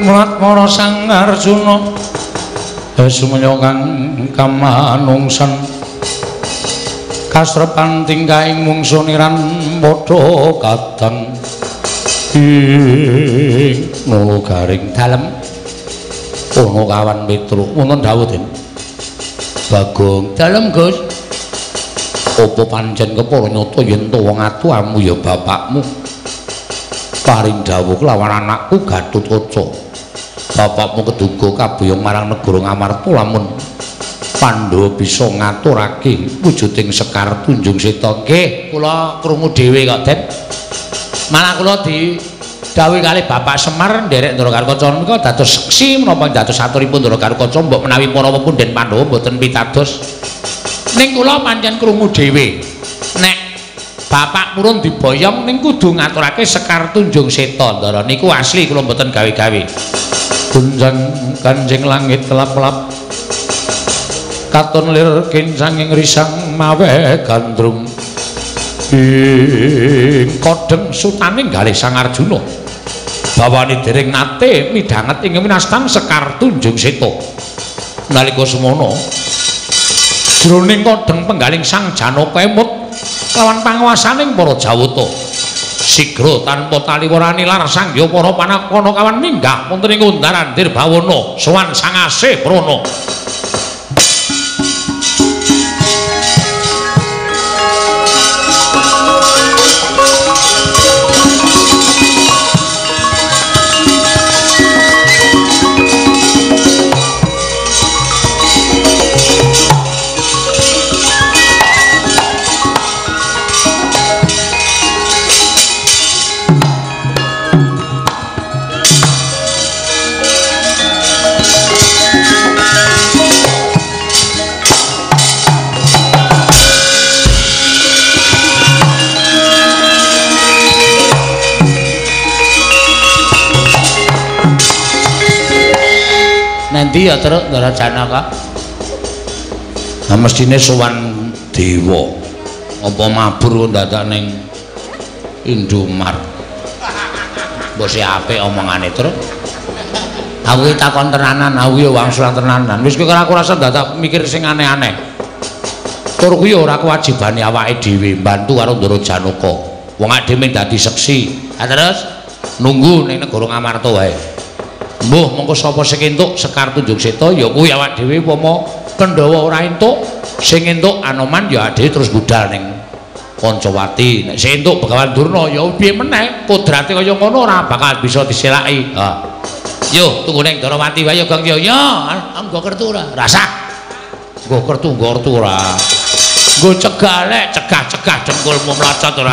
Semrat para Sang Arjuna sumenya kang kamanungsan kasrepan tingkahing mungsuniran padha kadang ing nolo garing dalem ana kawan Petruk wonten dawuh Den Bagong dalem Gus apa pancen kepara nyata yen to wong atuhamu ya bapakmu paring dawuh kelawan anakku Gatotkaca bapakmu keduga kabuyung marang negara Ngamarta lamun Pandhawa bisa ngaturake wujuding Sekar Tunjung Seta. Nggih, kula krungu dhewe kok, Den. Malah kula didhawuhi kalih Bapak Semar nderek Ndarakarkaca menika dados seksi menapa dados aturipun Ndarakarkaca mbok menawi para pepunden Pandhawa mboten pitados. Ning kula pancen krungu dhewe. Nek Bapak purun diboyong ning kudu ngaturake Sekar Tunjung Seta. Ndara niku asli kula mboten gawe-gawe. Gunjang kanjeng langit kelap-kelap katon lir kincanging risang mawe gandrung ing kodeng sutaning galih Sang Arjuna bawani dereng nate midhanget ing winastan Sekar Tunjung Seta nalika semono jroning kodeng penggaling Sang Janaka emut lawan panguwasaning para Jawata sigra tanpa taliwarani lar sanggya para panakana kawan minggah wonten ing undaran Dirbawana sowan Sang Asih Prana. Nanti ya terus Ndara Janaka. Nah mestine sowan dewa. Apa mabur dadak ning Indomart. Mbok si apik omongane terus. Aku iki takon tenanan, aku ya wangsulan tenanan. Wis kowe ora rasa dadak mikir sing aneh-aneh. Tur kuwi ora kewajibane awake dhewe mbantu karo Ndara Janaka. Wong ade mung dadi seksi. Ha terus nunggu ning negara Ngamarta wae. Mbuh mengko sapa sing entuk Sekar Tunjung Seta ya kuwi awak dhewe upama Pandhawa ora entuk sing entuk Anoman ya dhewe terus budal ning Pancawati. Nek sing entuk Begawan Durna ya piye meneh kodrate kaya ngono ora bakal bisa diselaki. Ha. Yo tunggu ning Darawati wae ya Gong yo. Yo, nggo kertu ora? Rasah. Nggo kertu, nggo kertu ora. Nggo cegah lek, cegah-cegah dengkulmu mlacot ora.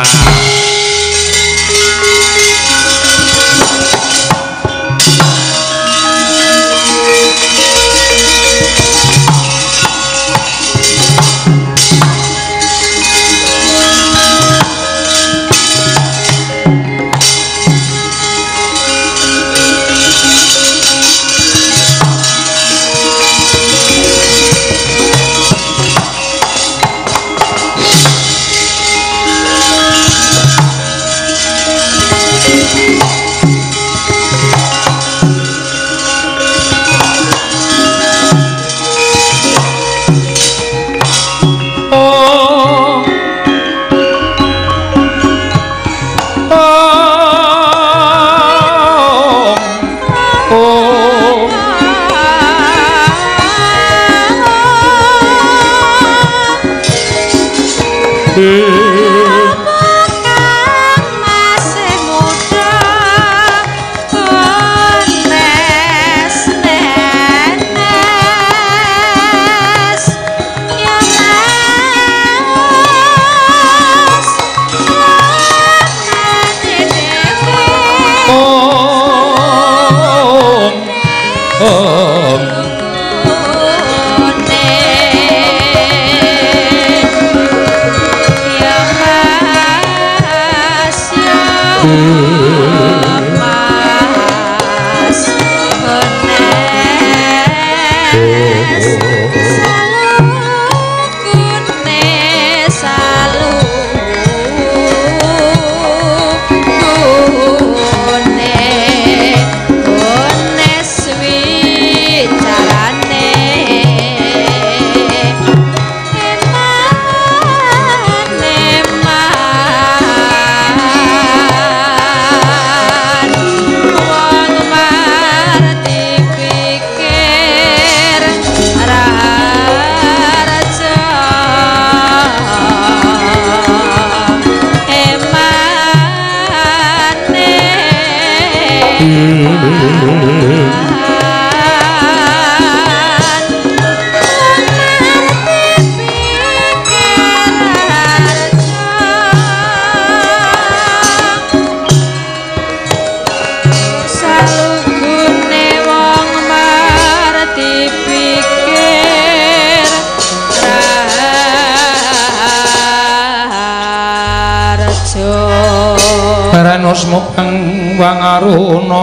Asma kang wangaruna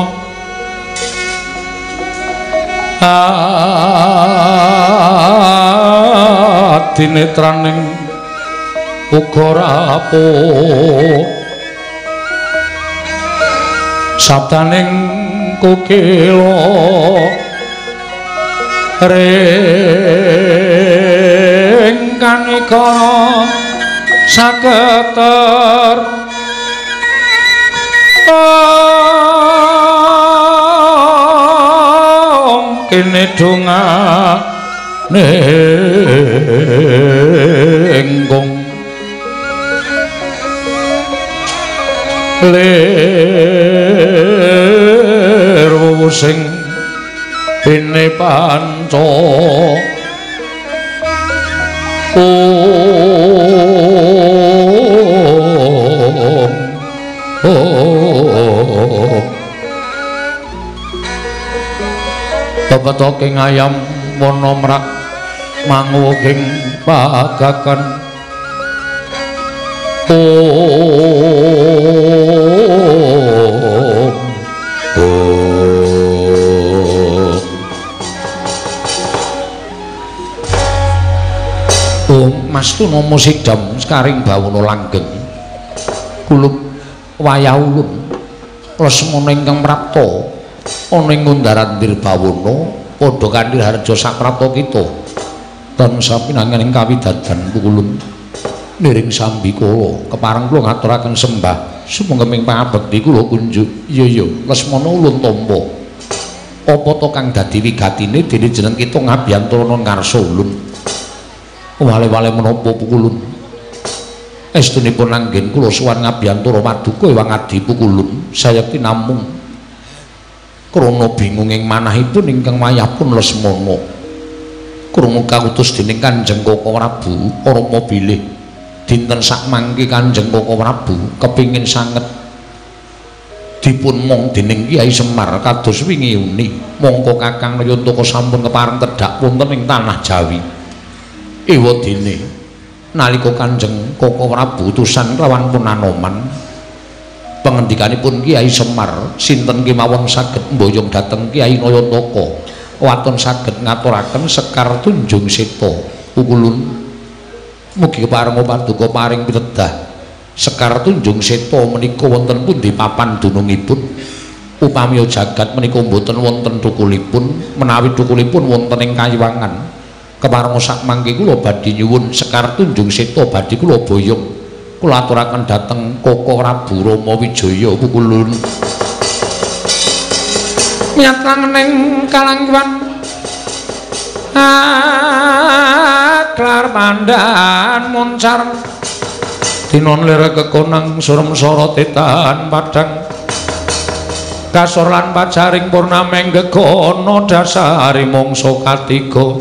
adinetraning uga rapuh sabdaning kukila ring kanika saketer Om kene dongane engkong lir sing bene panca Om oh bebetoking ayam wana mrak manguking pagakan oh oh mastuna musik dam skaring bawana langgeng kulub wayah ulun Lesmana ingkang prapta ana ing ngundaran Nirbawana padha kanthi harja saprapta kita tansah pinanganing kawidadan pukulun niring sambikala kepareng kula ngaturaken sembah sumengkeming pangabekti kula kunjuk iya iya Lesmana ulun tampa apa to kang dadi wigatine dene jeneng kita ngabiyantara ngarsa ulun wale-wale menapa pukulun estunipun anggen kula sowan ngabiyantara Paduka Ewang Adi pukulun sayekti namung krana bingunging manahipun ingkang wayahipun Lesmana krungu kautus dening Kanjeng Koko Prabu Rama bilih dinten sakmangke Kanjeng Koko Prabu kepingin sanget dipun mong dening Kyai Semar kados wingi uni mongko Kakang Nayantaka sampun kepareng tedhak wonten ing tanah Jawi ewadene nalika Kanjeng Koko Prabu utusan kelawan pun Anoman pengendikanipun Kyai Semar sinten kemawon saged mboyong dhateng Kyai Nayantaka waton saged ngaturaken sekar tunjung seta pukulun mugi kepareng Paduka paring pitedah sekar tunjung seta menika wonten pundi papan dunungipun upami jagat menika mboten wonten thukulipun menawi thukulipun wonten ing Kayiwangan kepareng sakmangke kula badhe nyuwun sekar tunjung seta badhe kula boyong kula aturaken dhateng Koko Prabu Rama Wijaya pukulun miyataneng kalangkuan aklar pandan moncar dinon lir kekonang surem sara tetan padang kasor lan pacaring purnameng gegono dasari mangsa katiga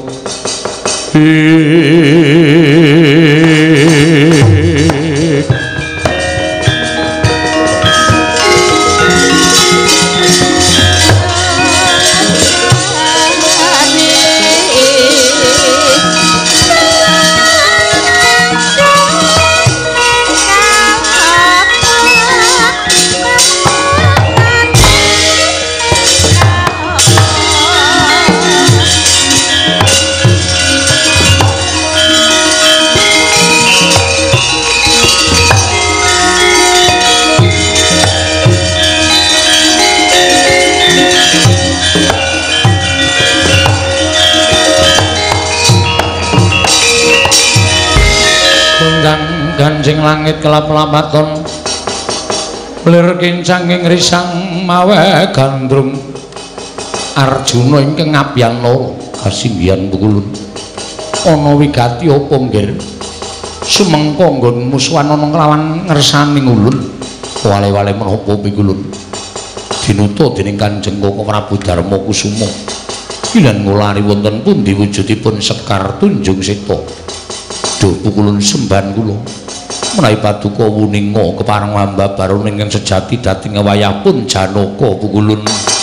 Ganjing langit kelap-lapaton lir kincang ing risang mawe gandrung Arjuna ingkang ngabiyang loro kasinggihan pukulun ana wigati apa nggih sumengko nggon musuhan ana nglawan ngersaning ulun wale-wale menapa pukulun dinuta dening Kanjeng Koko Prabu Darma Kusuma. Pilan ngulari wonten pundi wujudipun Sekar Tunjung Seta? Duh pukulun semban kula. Menawi paduka wuninga kepareng wamba barun ingkang sejati dadi ngewayapun Janaka pukulun.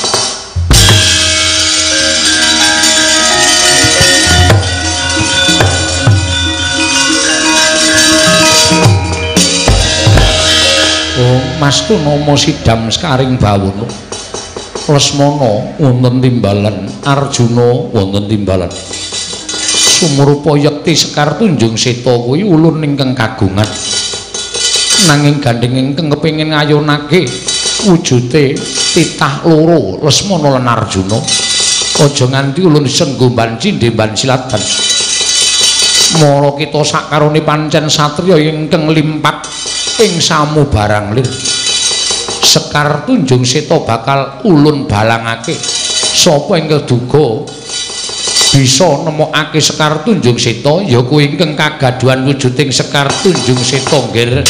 Oh, Mastu nama Sidam Sekaring Bawono. Lesmana wonten timbalan, Arjuna wonten timbalan. Sumurupa yekti Sekar Tunjung Seta kuwi ulun ingkang kagungan. Nanging gandeng ingkang kepengin ngayunake wujude titah loro Lesmana lan Arjuna. Aja nganti ulun senggo cindhe ban silatan. Mara kita sakarone pancen satriya ingkang limpat ing samubarang lir. Sekar Tunjung Seta bakal ulun balangake sapa ingkang duga bisa nemokake Sekar Tunjung Seta ya kuwi ingkang kagaduhan wujuding Sekar Tunjung Seta nggih.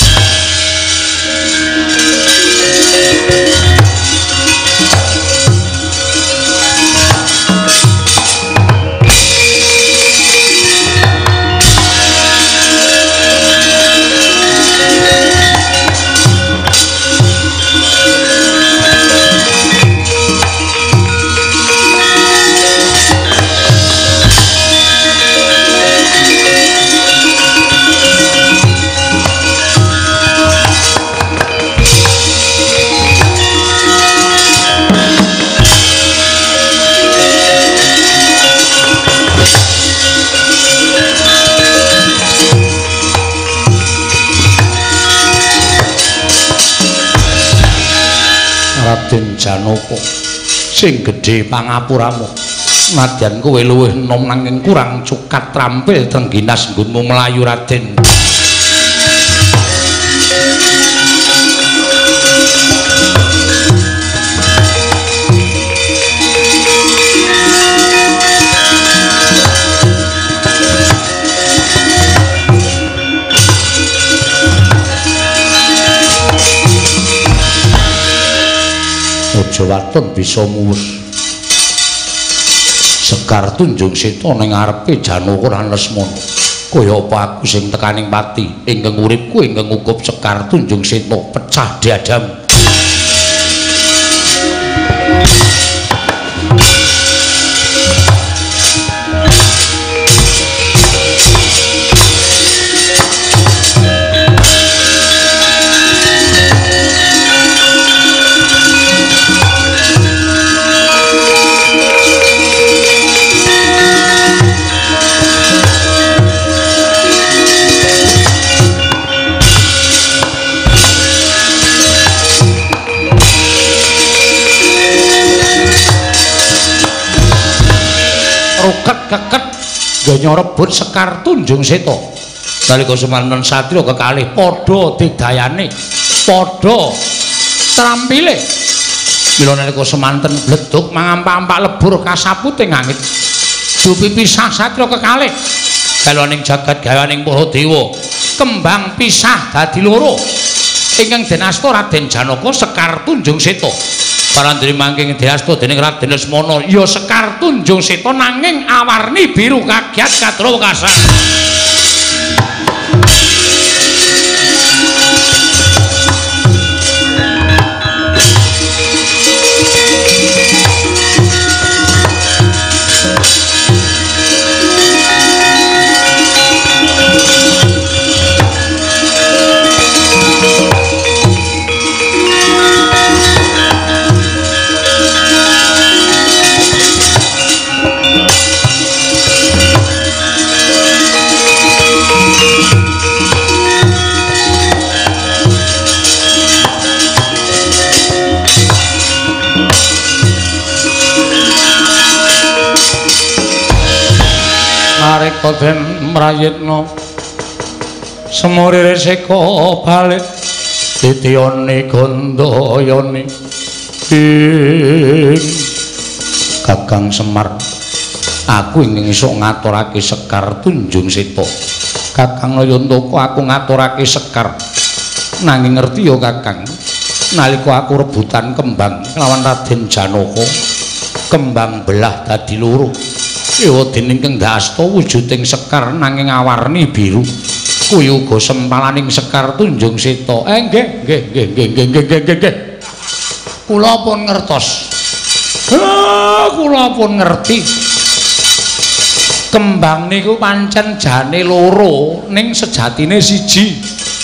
Raden Janaka sing gedhe pangapuramu nadyan kowe luwih enom nanging kurang cukat trampil tengginas nggonmu mlayu Raden. Aja waton bisa muwus. Sekar Tunjung Seta ning ngarepe Janaka lan Lesmana. Kaya apa aku sing tekaning pati ingkang uripku ingkang ngukup Sekar Tunjung Seta pecah diadam. Keket ganya rebut Sekar Tunjung Seta. Nalika semanten satriya kekalih padha didayane, padha trampile. Mila nalika semanten bledug mangampak-ampak lebur kasaputing angit. Dupi pisah satriya kekalih galoning jagat gawaning para dewa. Kembang pisah dadi loro. Ingkang dinasta Raden Janaka Sekar Tunjung Seta. Parandri mangking diasta dening Raden Lesmana ya Sekar Tunjung Seta nanging awarni biru kagiat kadrawa kasan. Nareka den mrayitna semurire seka balik titiyane gandayane ing Kakang Semar. Aku ingin iso ngaturake Sekar Tunjung Seta. Kakang Nayantaka aku ngaturake Sekar nanging ngerti ya Kakang nalika aku rebutan kembang lawan Raden Janaka kembang belah dadi loro ya dening Kengga Asta wujuding sekar nanging awarni biru kuwi uga sempalaning sekar Tunjung Seta eh nggih nggih nggih nggih nggih nggih nggih kula pun ngertos ah kula pun ngerti kembang niku pancen jane loro ning sejatine siji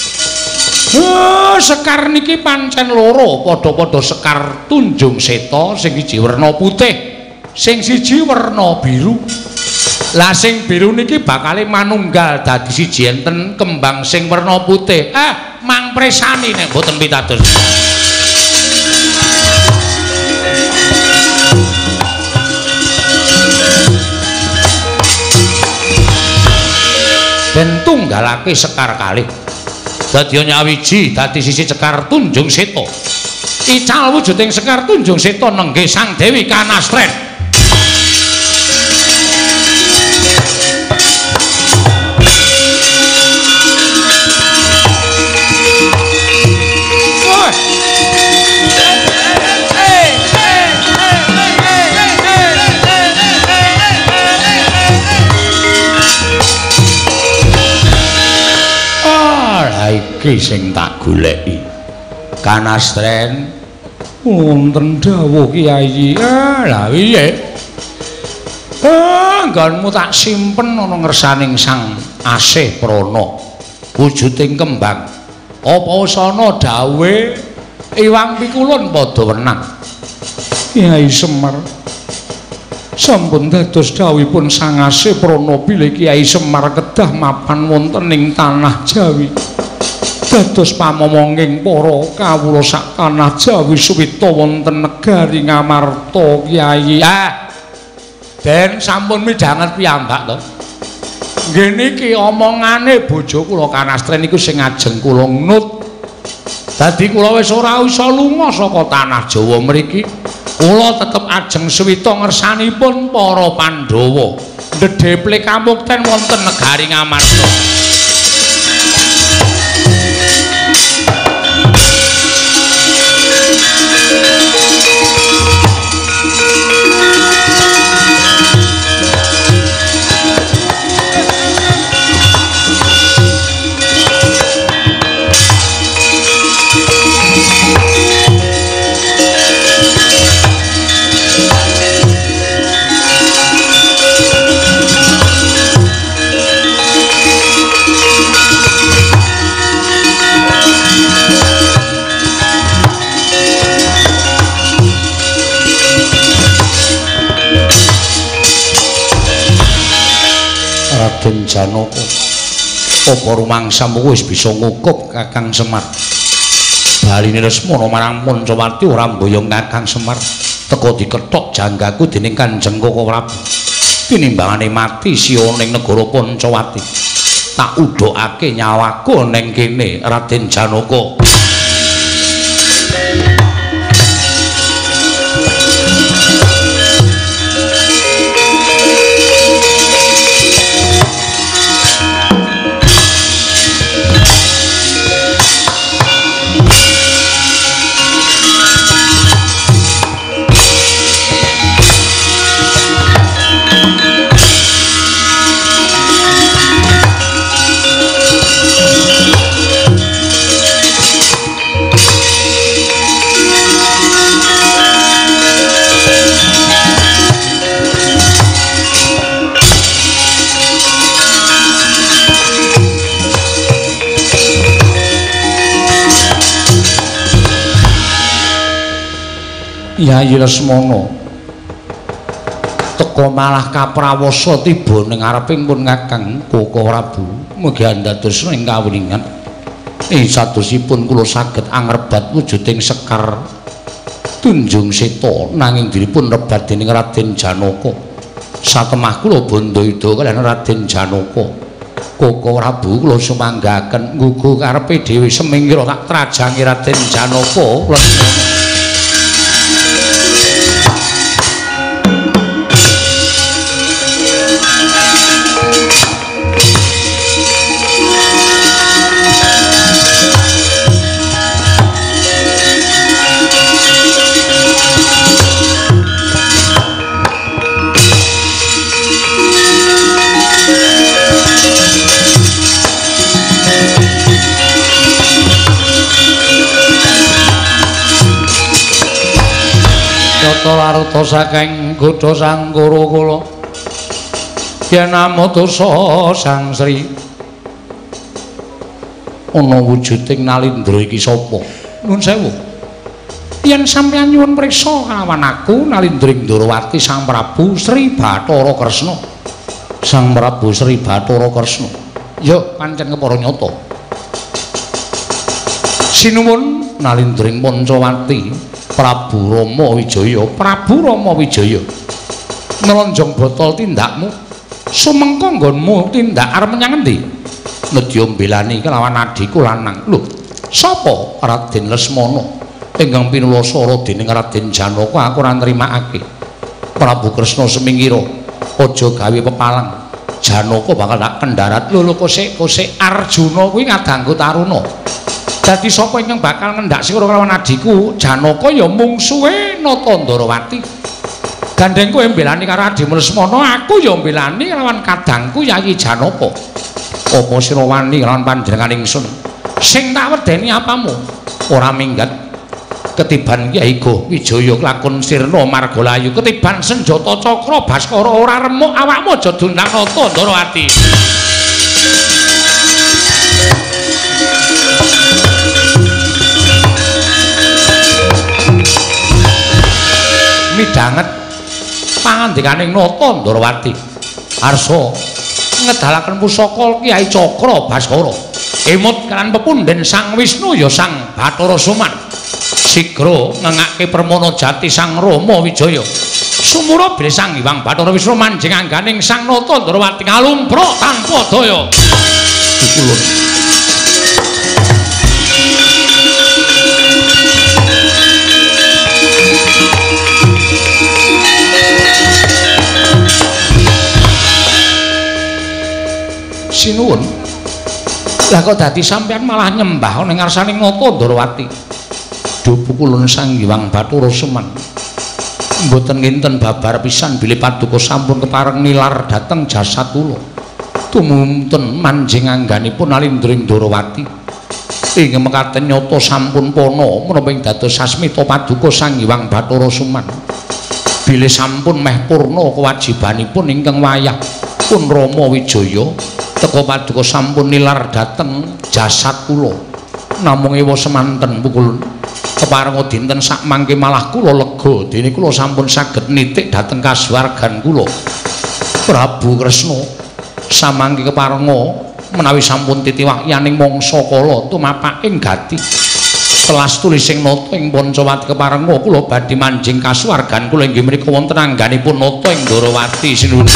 ah sekar niki pancen loro padha-padha sekar Tunjung Seta sing siji werna putih sing siji werna biru lah sing biru niki bakale manunggal dadi siji enten kembang sing werna putih ah mang presani nek mboten pitados ben tunggalake sekar kalih dadi nyawiji dadi sisi sekar Tunjung Seta ical wujuding sekar Tunjung Seta nenggih Sang Dewi Kanastren iki sing tak goleki Kanastren wonten dawuh Kyai ah lha piye ah nggonmu tak simpen ana ngersaning Sang Asih Prana wujuding kembang apa usana dawuhe Iwang Pikulun padha wenang Kyai Semar sampun dados dawuhipun Sang Asih Prana bilih Kyai Semar kedah mapan wonten ing tanah Jawi dados pamomonging para kawula sak tanah Jawi suwita wonten negari Ngamarta Kyai. Ah. Ben sampun midhanget piyambak to. Nggih niki omongane bojo kula Kanastren niku sing ajeng kula nut. Dadi kula wis ora isa lunga saka tanah Jawa mriki. Kula tetep ajeng suwita ngersanipun para Pandhawa. Ndedheple kamukten wonten negari Ngamarta. Raden Janaka apa rumangsamu wis bisa ngukup Kakang Semar baline Lesmana marang Pancawati ora mboyong Kakang Semar teka dikethok janggaku dening Kanjeng Koko Prabu tinimbangane mati siya ning negara Pancawati tak udhokake nyawaku ning kene Raden Janaka Kyai Lesmana teka malah kaprawasa tiba ning ngareping pun Kakang Koko Prabu mugi dados ing kawuningan ing sadosipun kula saged angrebat wujuding sekar Tunjung Seta nanging diripun rebat dening Raden Janaka satemah kula bandha-ida kaliyan Raden Janaka Koko Prabu kula sumanggaken nggugu karepe dhewe semingkira tak trajangi Raden Janaka Lesmana Rata laruta saking Godha Sangkara kula yen amodosa Sang Sri ana wujuding Nalindra iki sapa? Nuwun sewu. Yen sampeyan nyuwun priksa kalawan aku Nalindring Ndarawati Sang Prabu Sri Bathara Kresna. Sang Prabu Sri Bathara Kresna. Ya pancen kepara nyata. Sinuwun Nalindring Pancawati Prabu Rama Wijaya, Prabu Rama Wijaya. Nlonjong botol tindakmu. Sumengko nggonmu tindak arep menyang endi? Nedya mbelani kelawan adiku lanang. Lho, sapa Raden Lesmana ingkang pinulasara dening Raden Janaka aku ora nrimakake. Prabu Kresna semingkira aja gawe pepalang. Janaka bakal tak kendharat. Lho lho kosek-kosek Arjuna kuwi ngadangku taruna. Dadi sapa ingkang bakal ngendhak sira kelawan adiku Janaka ya mungsuhe Nata Ndarawati. Gandeng kowe mbelani karo adimu Lesmana, aku ya mbelani kelawan kadangku Yayi Janaka. Apa sira wani kelawan panjenengan ingsun? Sing tak wedeni apamu? Ora minggat ketiban Kyai Goh Wijaya lakon sirna margalayu, ketiban senjata cakra baskara ora remuk awakmu aja dundang Nata Ndarawati. Midhanget pangandikaning Nata Ndarawati. Arsa ngedalaken pusaka Kyai Cakra Baskara. Emut kalan pepundhen Sang Wisnu ya Sang Bathara Suman. Sigra ngengake permana jati Sang Rama Wijaya. Sumura bilih Sang Hyang Bathara Wisnu manjing angganing Sang Nata Ndarawati ngalumpruk tanpa daya. Kulun. Sinuwun. Lah kok dadi sampeyan malah nyembah ning ngarsaning Nata Ndarawati. Duh kulun Sang Hyang Bathara Suman. Mboten nginten babar pisan bilih paduka sampun kepareng nilar dhateng jasad kula. Tumunten manjing angganipun Nalindring Ndarawati. Ing mekaten nyata sampun pana menapa ing dados sasmita paduka Sang Hyang Bathara Suman. Bilih sampun meh purna kewajibanipun ingkang wayah pun Rama Wijaya teka paduka sampun nilar dhateng jasad kula. Namung ewa semanten pukul keparenga dinten sak mangke malah kula lega dene kula sampun saged nitik dhateng kasuwargan kula. Prabu Kresna samangke keparenga menawi sampun titiwakyaning mangsa kala tumapaking gati. Telas tulising nata ing Pancawati keparenga kula badhe manjing kasuwargan kula inggih menika wonten angganipun nata ing Ndarawati sinuwun.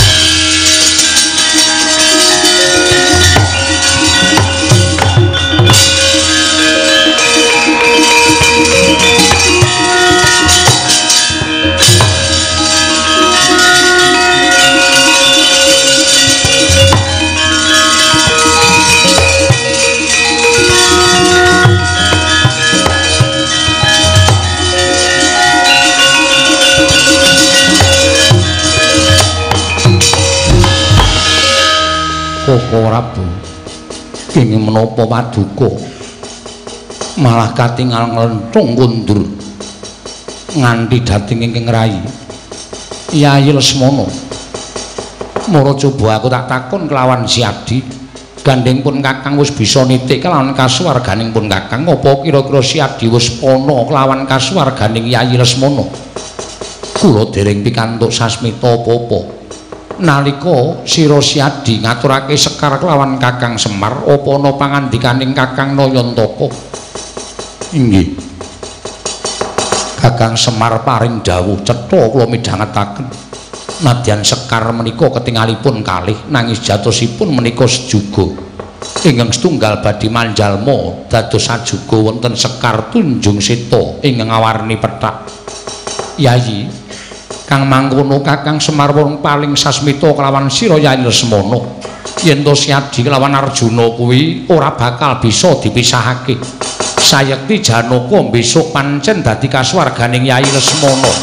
Koko Prabu kenging menapa paduka malah katingal nglenthung kundur nganti dating ingkang rayi Yayi Lesmana. Mara coba aku tak takon kelawan Si Adi, gandeng pun Kakang wis bisa nitik kelawan kasuwarganing pun Kakang, apa kira-kira Si Adi wis pana kelawan kasuwarganing Yayi Lesmana? Kula dereng pikantuk sasmita apa-apa. Nalika sira Si Adi ngaturake sekar kelawan Kakang Semar, apa ana pangandikaning Kakang Nayantaka? Inggih. Kakang Semar paring dawuh cetha kula midhangetaken. Nadyan sekar menika ketingalipun kalih nangis jatosipun menika sejuga. Ingkang setunggal badhe manjalma dados sajuga wonten sekar Tunjung Seta ingkang ngawarni pethak. Yayi kang mangkono Kakang Semar wong paling sasmita kelawan sira Yayi Lesmana. Yen to Si Adi kelawan Arjuna kuwi ora bakal bisa dipisahake. Sayekti Janaka besok pancen dadi kasuwarganing Yayi Lesmana.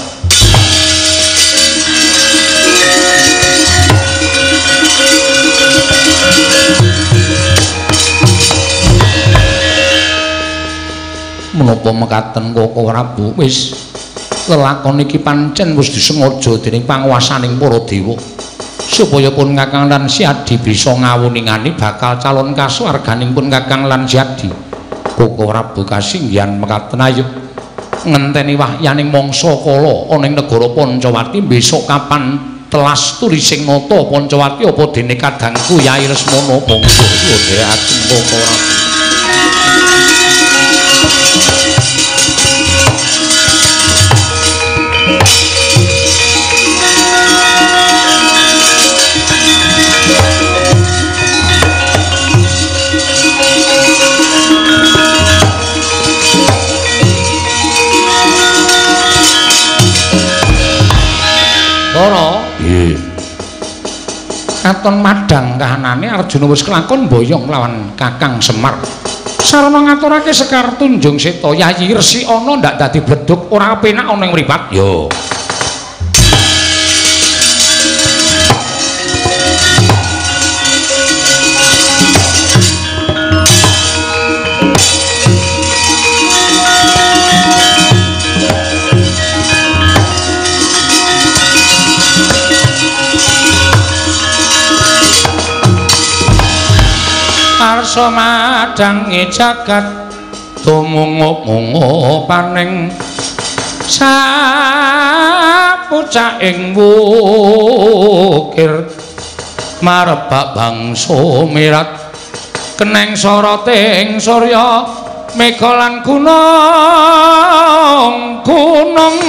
Menapa mekaten Koko Prabu? Wis lelakon iki pancen wis disengaja dening panguwasaning para dewa supaya pun Kakang lan Siadi bisa ngawuningani bakal calon kasuwarganing pun Kakang lan Siadi. Koko Prabu Kasinggihan mekaten ayo ngenteni wahyaning mangsa kala ana ing negara Pancawati besok kapan telas turi sing nata Pancawati apa dene kadangku Yai Lesmana bangsa dherekaken Koko Prabu. Ora, nggih. Katon madang kahanane Arjuna wis kelakon boyong lawan Kakang Semar. Sarana ngaturake Sekar Tunjung Seta Yayi Resi ana ndak dadi bleduk ora penak ana ing mripat. Yo. Arsa madangi jagat tumungup-mungup paning sapucaking wukir marebak bangsa mirat keneng soroting surya mega lan gunung gunung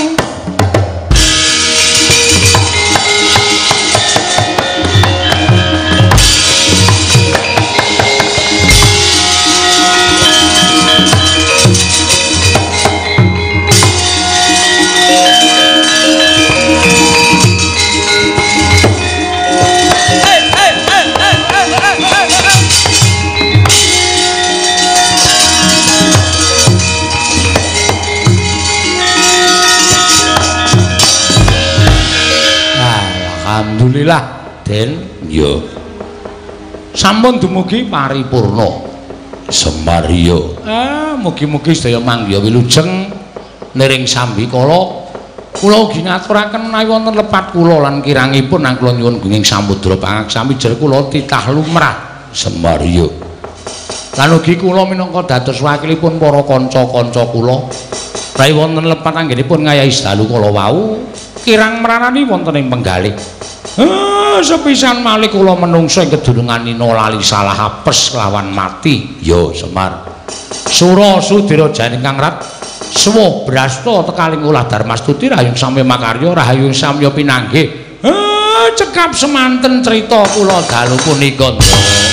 Alhamdulillah Den yo sampun dumugi paripurna Semar yo ah mugi-mugi sedaya mangya wilujeng niring sambikala kula ugi ngaturaken menawi wonten lepat kula lan kirangipun nang kula nyuwun gunging samudra pangaksami jer kula titah lumrah Semar yo lan ugi kula minangka dados wakilipun para kanca-kanca kula rai wonten lepat anggenipun ngayahi dalu kala wau kirang meranani wonten ing penggalih. Ah, sepisan malih kula menungso ing kedunungan Nina lali salah apes lawan mati. Yo Semar. Sura Sudira Jani Kang Rat. Suwuh brasta tekaling ulah Darmastuti rahayung samya makarya rahayung samya pinanggih. Ah, cekap semanten crita kula dalu punika.